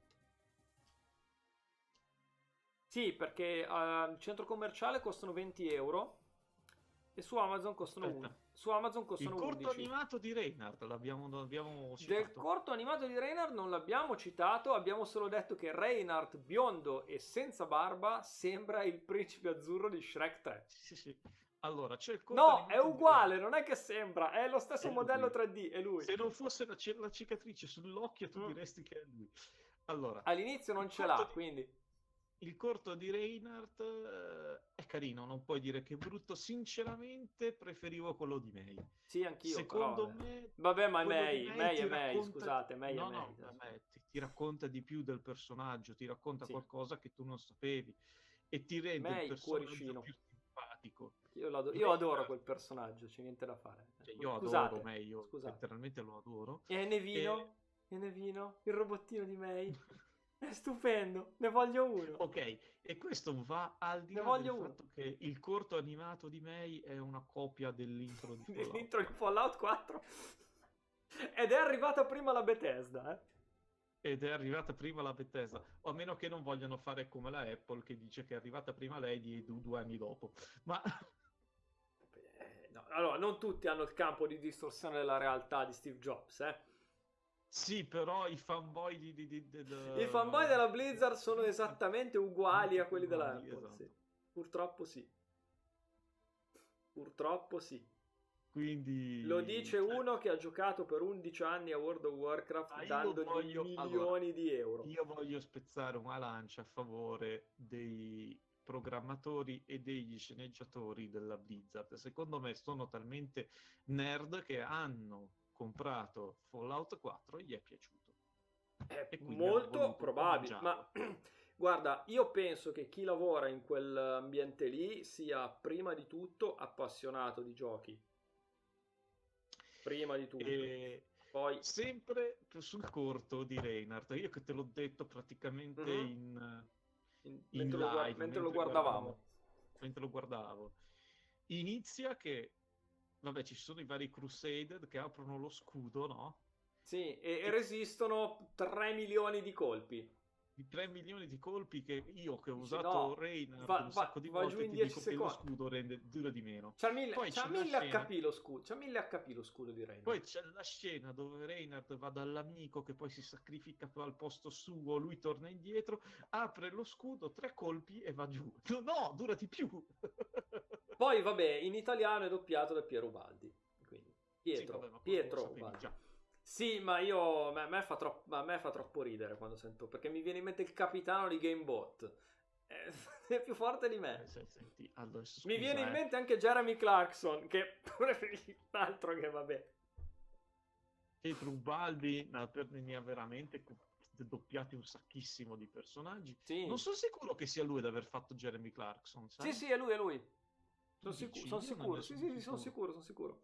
S1: Sì, perché al centro commerciale costano venti euro E su Amazon costano
S2: Aspetta.
S1: uno. Su Amazon
S2: Il
S1: costano
S2: corto
S1: undici.
S2: animato di Reinhardt l'abbiamo, l'abbiamo
S1: Del
S2: citato.
S1: corto animato di Reinhardt non l'abbiamo citato, abbiamo solo detto che Reinhardt, biondo e senza barba, sembra il principe azzurro di Shrek tre.
S2: Sì, sì. Allora, c'è il corto
S1: No, è
S2: animato di
S1: uguale, non è che sembra, è lo stesso
S2: È
S1: modello
S2: lui.
S1: tre D, è lui.
S2: Se non fosse la, la cicatrice sull'occhio, tu
S1: Mm.
S2: diresti che è lui. Allora,
S1: All'inizio non
S2: il
S1: ce
S2: corto
S1: l'ha,
S2: di-
S1: quindi...
S2: il corto di Reinhardt eh, è carino, non puoi dire che è brutto. Sinceramente, preferivo quello di May.
S1: Sì, anch'io, però...
S2: Secondo
S1: Vabbè,
S2: me,
S1: vabbè ma è
S2: quello di
S1: May,
S2: May
S1: May
S2: ti
S1: è May,
S2: racconta.
S1: scusate, May è
S2: No,
S1: May.
S2: no, vabbè, ti, ti racconta di più del personaggio, ti racconta
S1: Sì,
S2: qualcosa che tu non sapevi e ti rende il
S1: May,
S2: personaggio
S1: cuoricino.
S2: più simpatico.
S1: Io, l'adoro, io adoro
S2: Reinhardt,
S1: quel personaggio, c'è niente da fare.
S2: cioè, io adoro
S1: Scusate,
S2: May, io
S1: scusate.
S2: letteralmente lo adoro.
S1: E Nevino?
S2: E...
S1: E Nevino? Il robottino di May? È stupendo, ne voglio uno.
S2: Ok, e questo va al di
S1: Ne
S2: là del
S1: voglio uno.
S2: fatto che il corto animato di May è una copia dell'intro di Fallout.
S1: Dentro in Fallout quattro. Ed è arrivata prima la Bethesda, eh.
S2: Ed è arrivata prima la Bethesda, o a meno che non vogliano fare come la Apple che dice che è arrivata prima lei di due, due anni dopo. Ma
S1: Eh, no, allora, non tutti hanno il campo di distorsione della realtà di Steve Jobs, eh.
S2: sì, però i fanboy di, di, di, del-
S1: I fanboy della Blizzard sono esattamente uguali a quelli della
S2: Uguali,
S1: Apple,
S2: esatto.
S1: sì. Purtroppo sì. Purtroppo sì.
S2: Quindi
S1: Lo dice
S2: cioè,
S1: uno che ha giocato per undici anni a World of Warcraft
S2: ah, io
S1: dandogli
S2: voglio,
S1: milioni
S2: allora,
S1: di euro.
S2: io voglio spezzare una lancia a favore dei programmatori e degli sceneggiatori della Blizzard. Secondo me sono talmente nerd che hanno comprato Fallout quattro e gli è piaciuto.
S1: È
S2: E quindi hanno
S1: molto
S2: voluto
S1: probabile, ma
S2: omaggiarlo.
S1: guarda, io penso che chi lavora in quell'ambiente lì sia prima di tutto appassionato di giochi. Prima di tutto.
S2: E
S1: Poi
S2: sempre sul corto di Reinhardt, io che te l'ho detto praticamente
S1: Mhm.
S2: in,
S1: in-
S2: in
S1: mentre, lo, guard-
S2: live,
S1: mentre lo
S2: mentre
S1: guardavamo.
S2: guardavo, mentre lo guardavo, inizia che, vabbè, ci sono i vari Crusader che aprono lo scudo, no?
S1: Sì, e, e
S2: E
S1: resistono tre milioni di colpi.
S2: di tre milioni di colpi che io che ho
S1: Dici,
S2: usato
S1: no,
S2: Reinhardt
S1: va,
S2: un
S1: va-
S2: sacco di
S1: va giù
S2: volte
S1: in
S2: ti
S1: dieci
S2: dico che lo
S1: secondi.
S2: scudo rende dura di meno.
S1: C'ha mille,
S2: Poi
S1: c'ha
S2: c'è la
S1: mille
S2: scena,
S1: H P lo scudo. C'ha mille H P lo scudo di Reina.
S2: poi c'è la scena dove Reinhardt va dall'amico che poi si sacrifica al posto suo, lui torna indietro, apre lo scudo, tre colpi e va giù. No, no, dura di più.
S1: Poi, vabbè, in italiano è doppiato da Piero Ubaldi. Quindi, Pietro,
S2: Sì, vabbè, ma quello
S1: Pietro
S2: lo sapevi
S1: Ubaldi.
S2: già.
S1: Sì, ma io a me, fa troppo, a me fa troppo ridere quando sento, perché mi viene in mente il capitano di Gamebot. È, è più forte di
S2: Eh,
S1: me.
S2: se- senti, adesso,
S1: Mi
S2: scusa,
S1: viene in
S2: eh.
S1: mente anche Jeremy Clarkson, che pure un altro che vabbè.
S2: Pietro Ubaldi no, per- ne ha veramente co- doppiati un sacchissimo di personaggi.
S1: Sì.
S2: Non sono sicuro che sia lui ad aver fatto Jeremy Clarkson, sai?
S1: Sì, sì, è lui, è lui.
S2: Tu
S1: Sono
S2: dici?
S1: sicuro, son
S2: Io non
S1: sicuro.
S2: ne
S1: Sì,
S2: sono
S1: sì, sì, sono
S2: sicuro.
S1: sicuro, sono sicuro.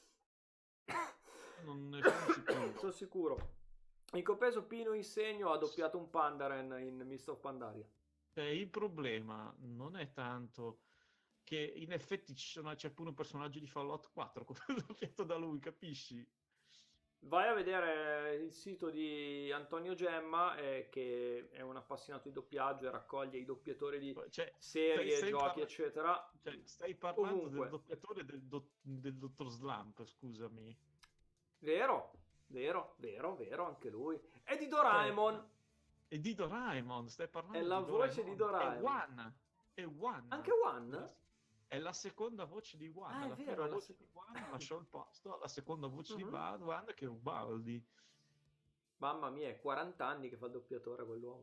S2: Non ne sono sicuro.
S1: Sono sicuro. In compenso Pino Insegno ha doppiato un Pandaren in Mist of Pandaria.
S2: Cioè, il problema non è tanto che in effetti ci sono, c'è pure un personaggio di Fallout quattro doppiato da lui, capisci?
S1: Vai a vedere il sito di Antonio Gemma, eh, che è un appassionato di doppiaggio e raccoglie i doppiatori di
S2: Cioè,
S1: serie,
S2: stai, stai
S1: giochi,
S2: parla-
S1: eccetera.
S2: cioè, stai parlando
S1: Ovunque.
S2: del doppiatore del, do- del dottor Slump, scusami.
S1: Vero, vero, vero, vero, anche lui. E di Doraemon.
S2: Cioè, e di Doraemon, stai parlando
S1: È la
S2: di
S1: voce di
S2: Doraemon.
S1: Doraemon.
S2: È One. È One.
S1: Anche One?
S2: La- È la seconda voce di One.
S1: Ah, è
S2: la
S1: vero,
S2: prima
S1: è la
S2: voce
S1: sec-
S2: di One lasciò il posto alla seconda voce di
S1: Mhm.
S2: Ba- One che è Ubaldi.
S1: Mamma mia, è quaranta anni che fa il doppiatore quell'uomo.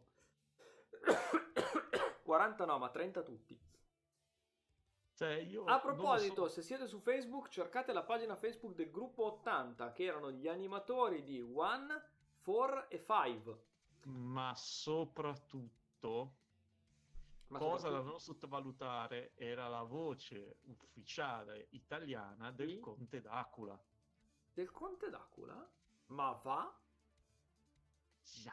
S1: quaranta no, ma trenta tutti.
S2: Cioè, io
S1: A
S2: non lo
S1: proposito,
S2: so.
S1: se siete su Facebook, cercate la pagina Facebook del gruppo ottanta, che erano gli animatori di One, quattro e cinque.
S2: Ma soprattutto,
S1: Ma
S2: cosa da
S1: soprattutto-
S2: non sottovalutare, era la voce ufficiale italiana del
S1: Sì?
S2: Conte Dracula.
S1: Del Conte d'Acula? Ma va?
S2: Già.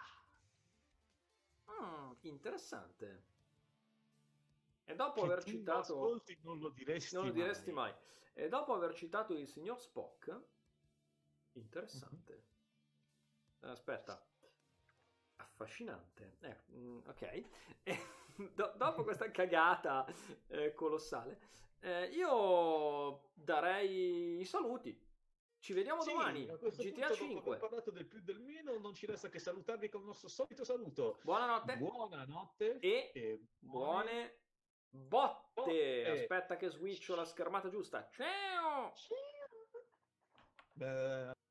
S1: Mm, interessante. E dopo
S2: Che
S1: aver
S2: tu lo
S1: citato...
S2: ascolti non lo diresti
S1: Non lo diresti
S2: mai.
S1: mai. E dopo aver citato il signor Spock, interessante. Aspetta, affascinante. Eh, mm, ok. E do- dopo questa cagata eh, colossale, Eh, io darei i saluti. Ci vediamo
S2: Sì,
S1: domani.
S2: a questo
S1: G T A
S2: punto, dopo aver
S1: cinque.
S2: parlato del più del meno, non ci resta che salutarvi con il nostro solito saluto.
S1: Buonanotte
S2: Buonanotte
S1: e
S2: e buone
S1: buone botte.
S2: botte.
S1: Aspetta che switcho la schermata giusta. Ciao!
S2: Beh,